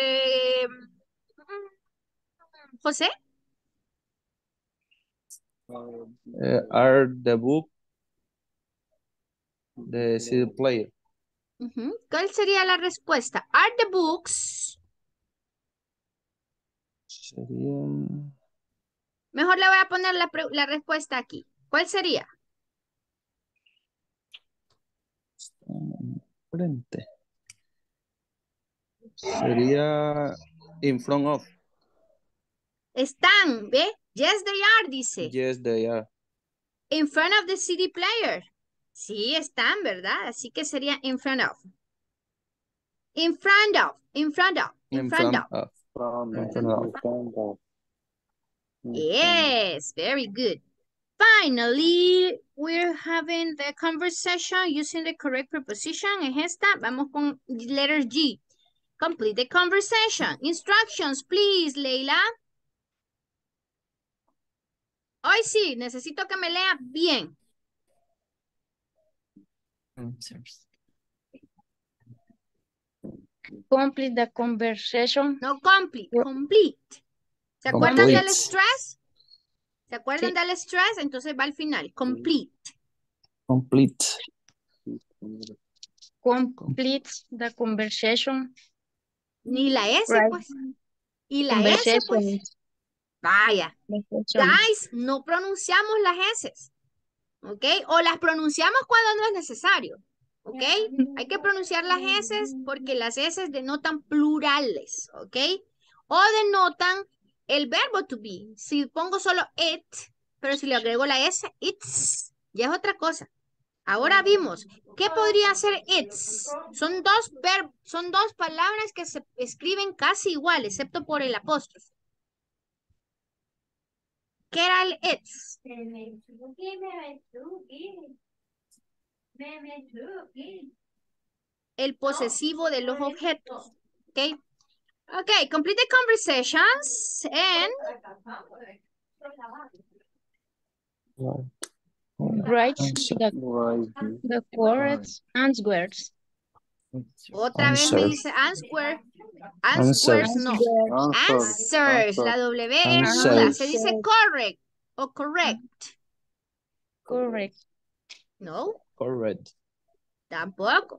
Jose? Are the book the CD player? ¿Cuál sería la respuesta? Are the books? Sería... Mejor le voy a poner la respuesta aquí. ¿Cuál sería? Frente. Sería in front of. Están, ¿ve? Yes, they are, dice. Yes, they are. In front of the CD player. Sí, están, ¿verdad? Así que sería in front of. In front of. In front of. In front of. Yes, very good. Finally, we're having the conversation using the correct preposition. Es esta. Vamos con letter G. Complete the conversation. Instructions, please, Leila. Hoy sí, necesito que me lea bien. Answers. Complete the conversation. No complete, complete. ¿Se acuerdan del stress? ¿Se acuerdan del stress? Entonces va al final. Complete. Complete. Complete the conversation. Ni la S, Right. pues. Y la S, pues. Vaya. Guys, no pronunciamos las S. ¿Ok? O las pronunciamos cuando no es necesario. ¿Ok? Hay que pronunciar las S porque las S denotan plurales. ¿Ok? O denotan el verbo to be. Si pongo solo it, pero si le agrego la S, it's, ya es otra cosa. Ahora vimos, ¿qué podría ser it's? Son dos palabras que se escriben casi igual, excepto por el apóstrofe. ¿Qué era el it's? El posesivo de los objetos. ¿Ok? Ok, complete the conversations and... Write the correct answers. Otra vez me dice answer. Answers, no. Answers. La W es muda. Se dice correct o correct. Correct. No. Correct. Tampoco.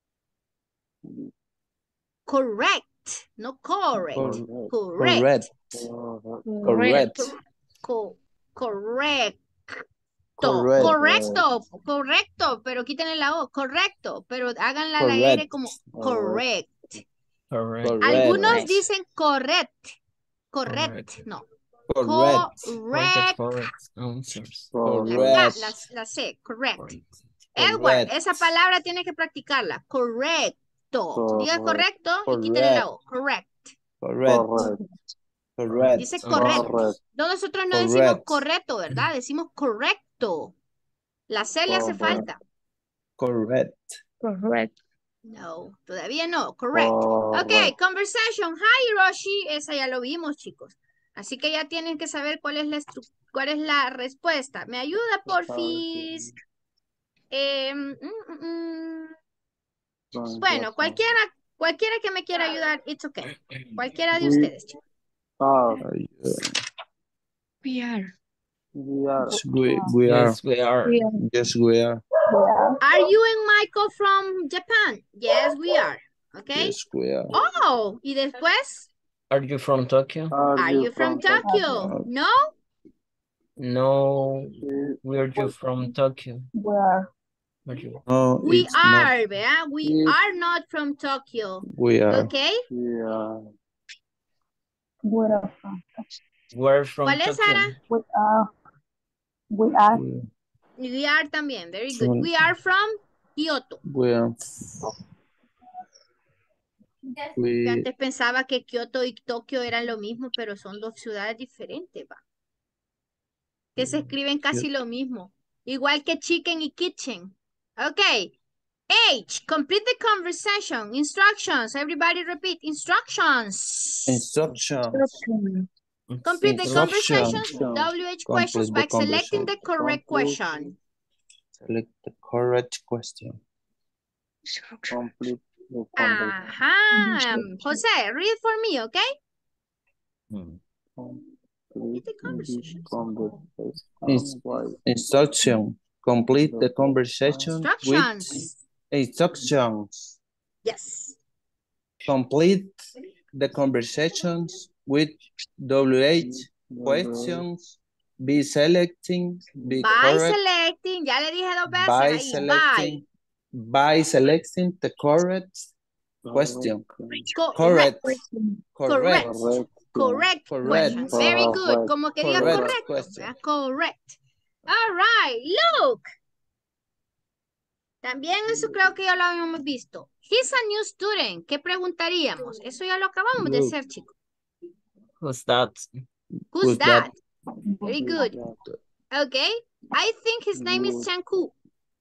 Correct. No correct. Correct. Correct. Correct. Correct. Correcto, pero quítenle la O, correcto, pero háganla la R como correct. Correct. Algunos dicen correct, no. Correct. Answers. La C, correct. Edward, esa palabra tiene que practicarla, correcto. Diga correcto y quítenle la O, correct. Correct. Dice correcto. Nosotros no decimos correcto, ¿verdad? Decimos correcto. La C le hace falta. Correct. No, todavía no. Correct. Ok, conversation. Hi, Hiroshi. Esa ya lo vimos, chicos. Así que ya tienen que saber cuál es la respuesta. ¿Me ayuda, porfis? Bueno, cualquiera que me quiera ayudar, it's okay. Cualquiera de ustedes, chicos. We are. Yes, we are. Yes, we are. Yes, we are. Are you and Michael from Japan? Yes, we are. Okay. Yes, we are. Oh, y después. Are you from Tokyo? Are you from Tokyo? No? No. Where are you from Tokyo? Where? No, we it's are, not. ¿verdad? We are not from Tokyo. We are. Okay. Where? Where from ¿Cuál es, Sara? We are. We are también. Very good. We are from Kyoto. We are. Yo antes pensaba que Kyoto y Tokio eran lo mismo, pero son dos ciudades diferentes, ¿va? Que se escriben casi lo mismo. Igual que chicken y kitchen. Ok. H, complete the conversation. Instructions. Everybody repeat. Instructions. Complete the conversations. WH questions by selecting the correct question. Select the correct question. Jose, read for me, okay? Complete the conversation. Instruction. Complete the conversation with instructions. Yes. Complete the conversations with WH questions. Be selecting. Be correct. Selecting. Ya le dije dos veces. By selecting the correct question. Correct. Correct. Very good. Como que diga correcto. Correct. All right. Look. También eso creo que ya lo habíamos visto. He's a new student. ¿Qué preguntaríamos? Eso ya lo acabamos de hacer, chicos. Who's that? Who's that? Very good. Okay. I think his name is Chanku.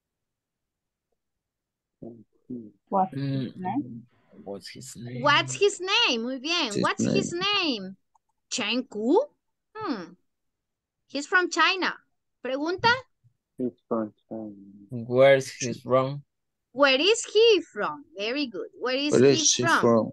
What's his name? What's his name? Muy bien. What's his name? Chanku? He's from China. Pregunta. Where's he from? Where is he from? Very good. Where is Where he is she from? from?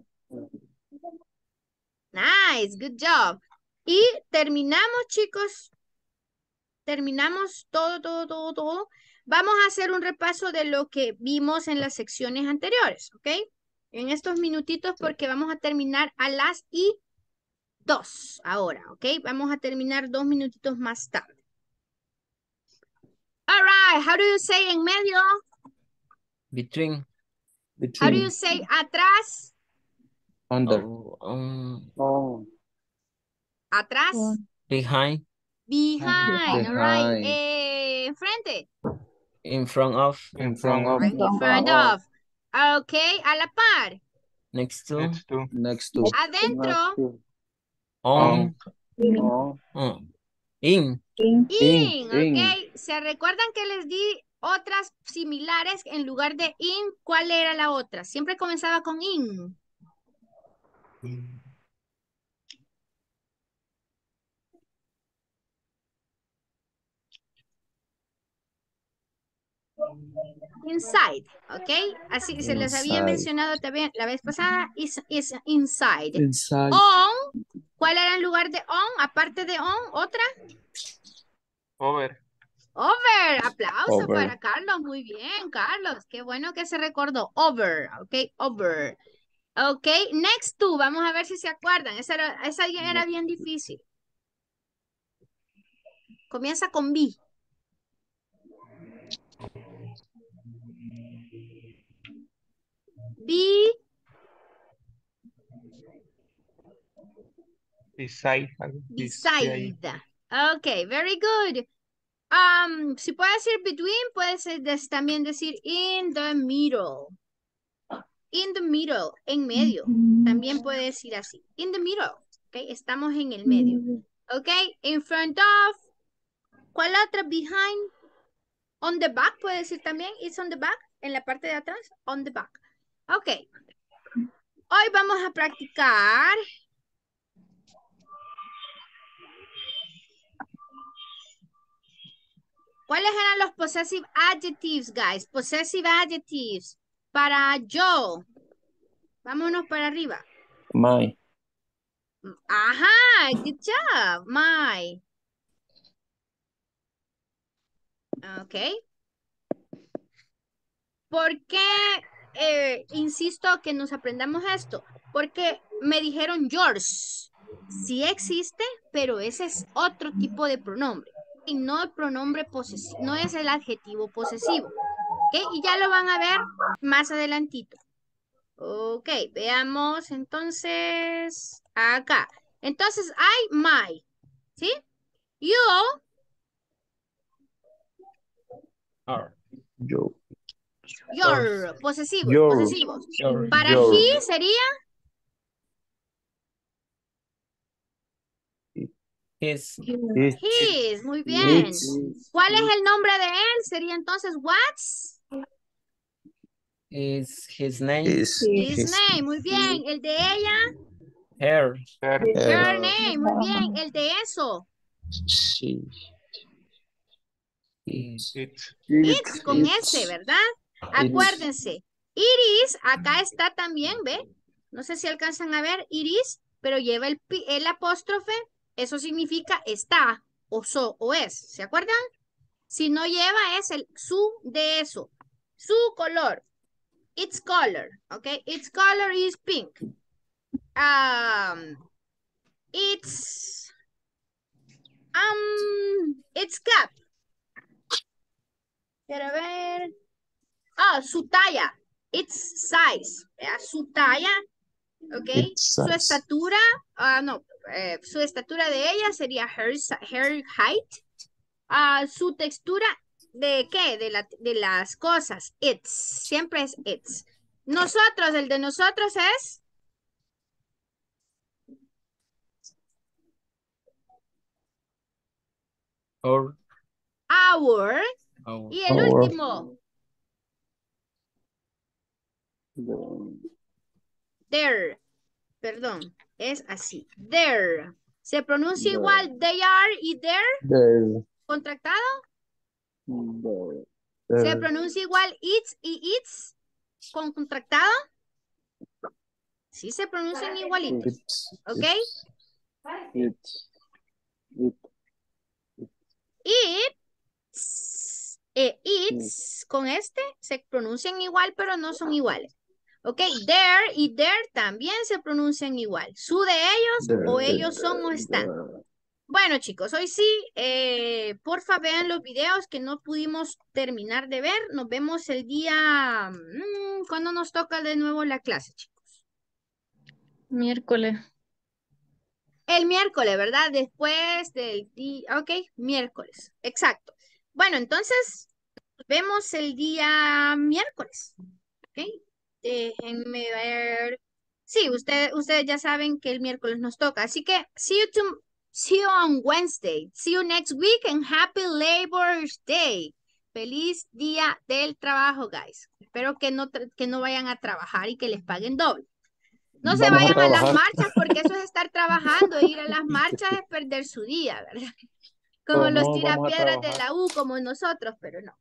Nice, good job. Y terminamos, chicos. Terminamos todo. Vamos a hacer un repaso de lo que vimos en las secciones anteriores, ¿ok? En estos minutitos porque vamos a terminar a las 2 ahora, ¿ok? Vamos a terminar 2 minutitos más tarde. All right, how do you say en medio? Between. How do you say atrás? Under. Atrás. Behind. Behind, all right. Behind. Enfrente. In front of. In front of. In front of. Ok, a la par. Next to. Next to. Adentro. On. In. Ok. ¿Se recuerdan que les di otras similares en lugar de in? ¿Cuál era la otra? Siempre comenzaba con in. Inside, ¿ok? Así se les había mencionado también la vez pasada, is inside. Inside. On, ¿cuál era el lugar de on? Aparte de on, ¿otra? Over. Over, aplauso Over. para Carlos, muy bien, Carlos, qué bueno que se recordó. Over, ¿ok? Over. Ok, next to, vamos a ver si se acuerdan, esa era bien difícil. Comienza con B. Beside. Okay, very good. Si puede decir between, puede también decir in the middle. In the middle, en medio. También puede decir así. In the middle. Okay, estamos en el medio. Okay, in front of. ¿Cuál otra? Behind. On the back, puede decir también. It's on the back. En la parte de atrás. On the back. Okay. Hoy vamos a practicar. ¿Cuáles eran los possessive adjectives, guys? Possessive adjectives. Para yo. Vámonos para arriba. My. Ajá, good job. My. Ok. ¿Por qué insisto que nos aprendamos esto? Porque me dijeron yours. Sí existe, pero ese es otro tipo de pronombre. Y no el pronombre posesivo, no es el adjetivo posesivo. ¿Ok? Y ya lo van a ver más adelantito. Ok, veamos entonces acá. Entonces, I, my. ¿Sí? You. Yo. Your. Posesivos. Your. Posesivos. Your. Para Your. he sería. His. His. Muy bien. His. ¿Cuál es el nombre de él? Sería entonces what's? Is his name. His name. Muy bien. El de ella. Her. Her name. Muy bien. El de eso. She. It's con S, ¿verdad? Acuérdense. Iris, acá está también, ¿ve? No sé si alcanzan a ver iris, pero lleva el apóstrofe. Eso significa está, o so, o es. ¿Se acuerdan? Si no lleva es el su de eso. Su color. Its color. ¿Ok? Its color is pink. Its cap. Quiero ver. Su talla. Its size. Su talla. Ok. Su estatura. Su estatura de ella sería her height. Su textura. ¿De qué? De las cosas. Its. Siempre es its. Nosotros, el de nosotros es. Our. Y el último. Their. Perdón. Es así. Their. ¿Se pronuncia igual they are y their contractado? ¿Se pronuncia igual it's y its con contractado? Sí, se pronuncian igualitos. ¿Ok? It's con este se pronuncian igual, pero no son iguales. Ok, there y there también se pronuncian igual. Su de ellos o ellos son o están. Bueno, chicos, hoy sí, porfa vean los videos que no pudimos terminar de ver. Nos vemos el día, ¿cuándo nos toca de nuevo la clase, chicos? Miércoles. El miércoles, ¿verdad? Después del día, ok, miércoles, exacto. Bueno, entonces, nos vemos el día miércoles, ok. Déjenme ver. Sí, ustedes ya saben que el miércoles nos toca, así que see you on Wednesday. See you next week and happy Labor Day. Feliz día del trabajo, guys. Espero que no vayan a trabajar y que les paguen doble. No se vayan a las marchas porque eso es estar trabajando. Ir a las marchas es perder su día, ¿verdad? Como los tirapiedras de la U, como nosotros, pero no.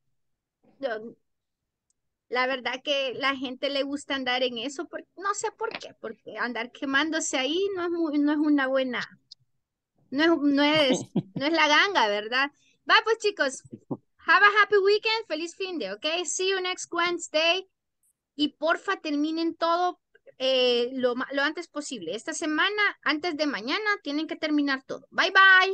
La verdad que la gente le gusta andar en eso, no sé por qué, porque andar quemándose ahí no es una buena, no es la ganga, ¿verdad? Va pues chicos, have a happy weekend, feliz fin de, ok? See you next Wednesday. Y porfa terminen todo lo antes posible. Esta semana, antes de mañana, tienen que terminar todo. Bye bye.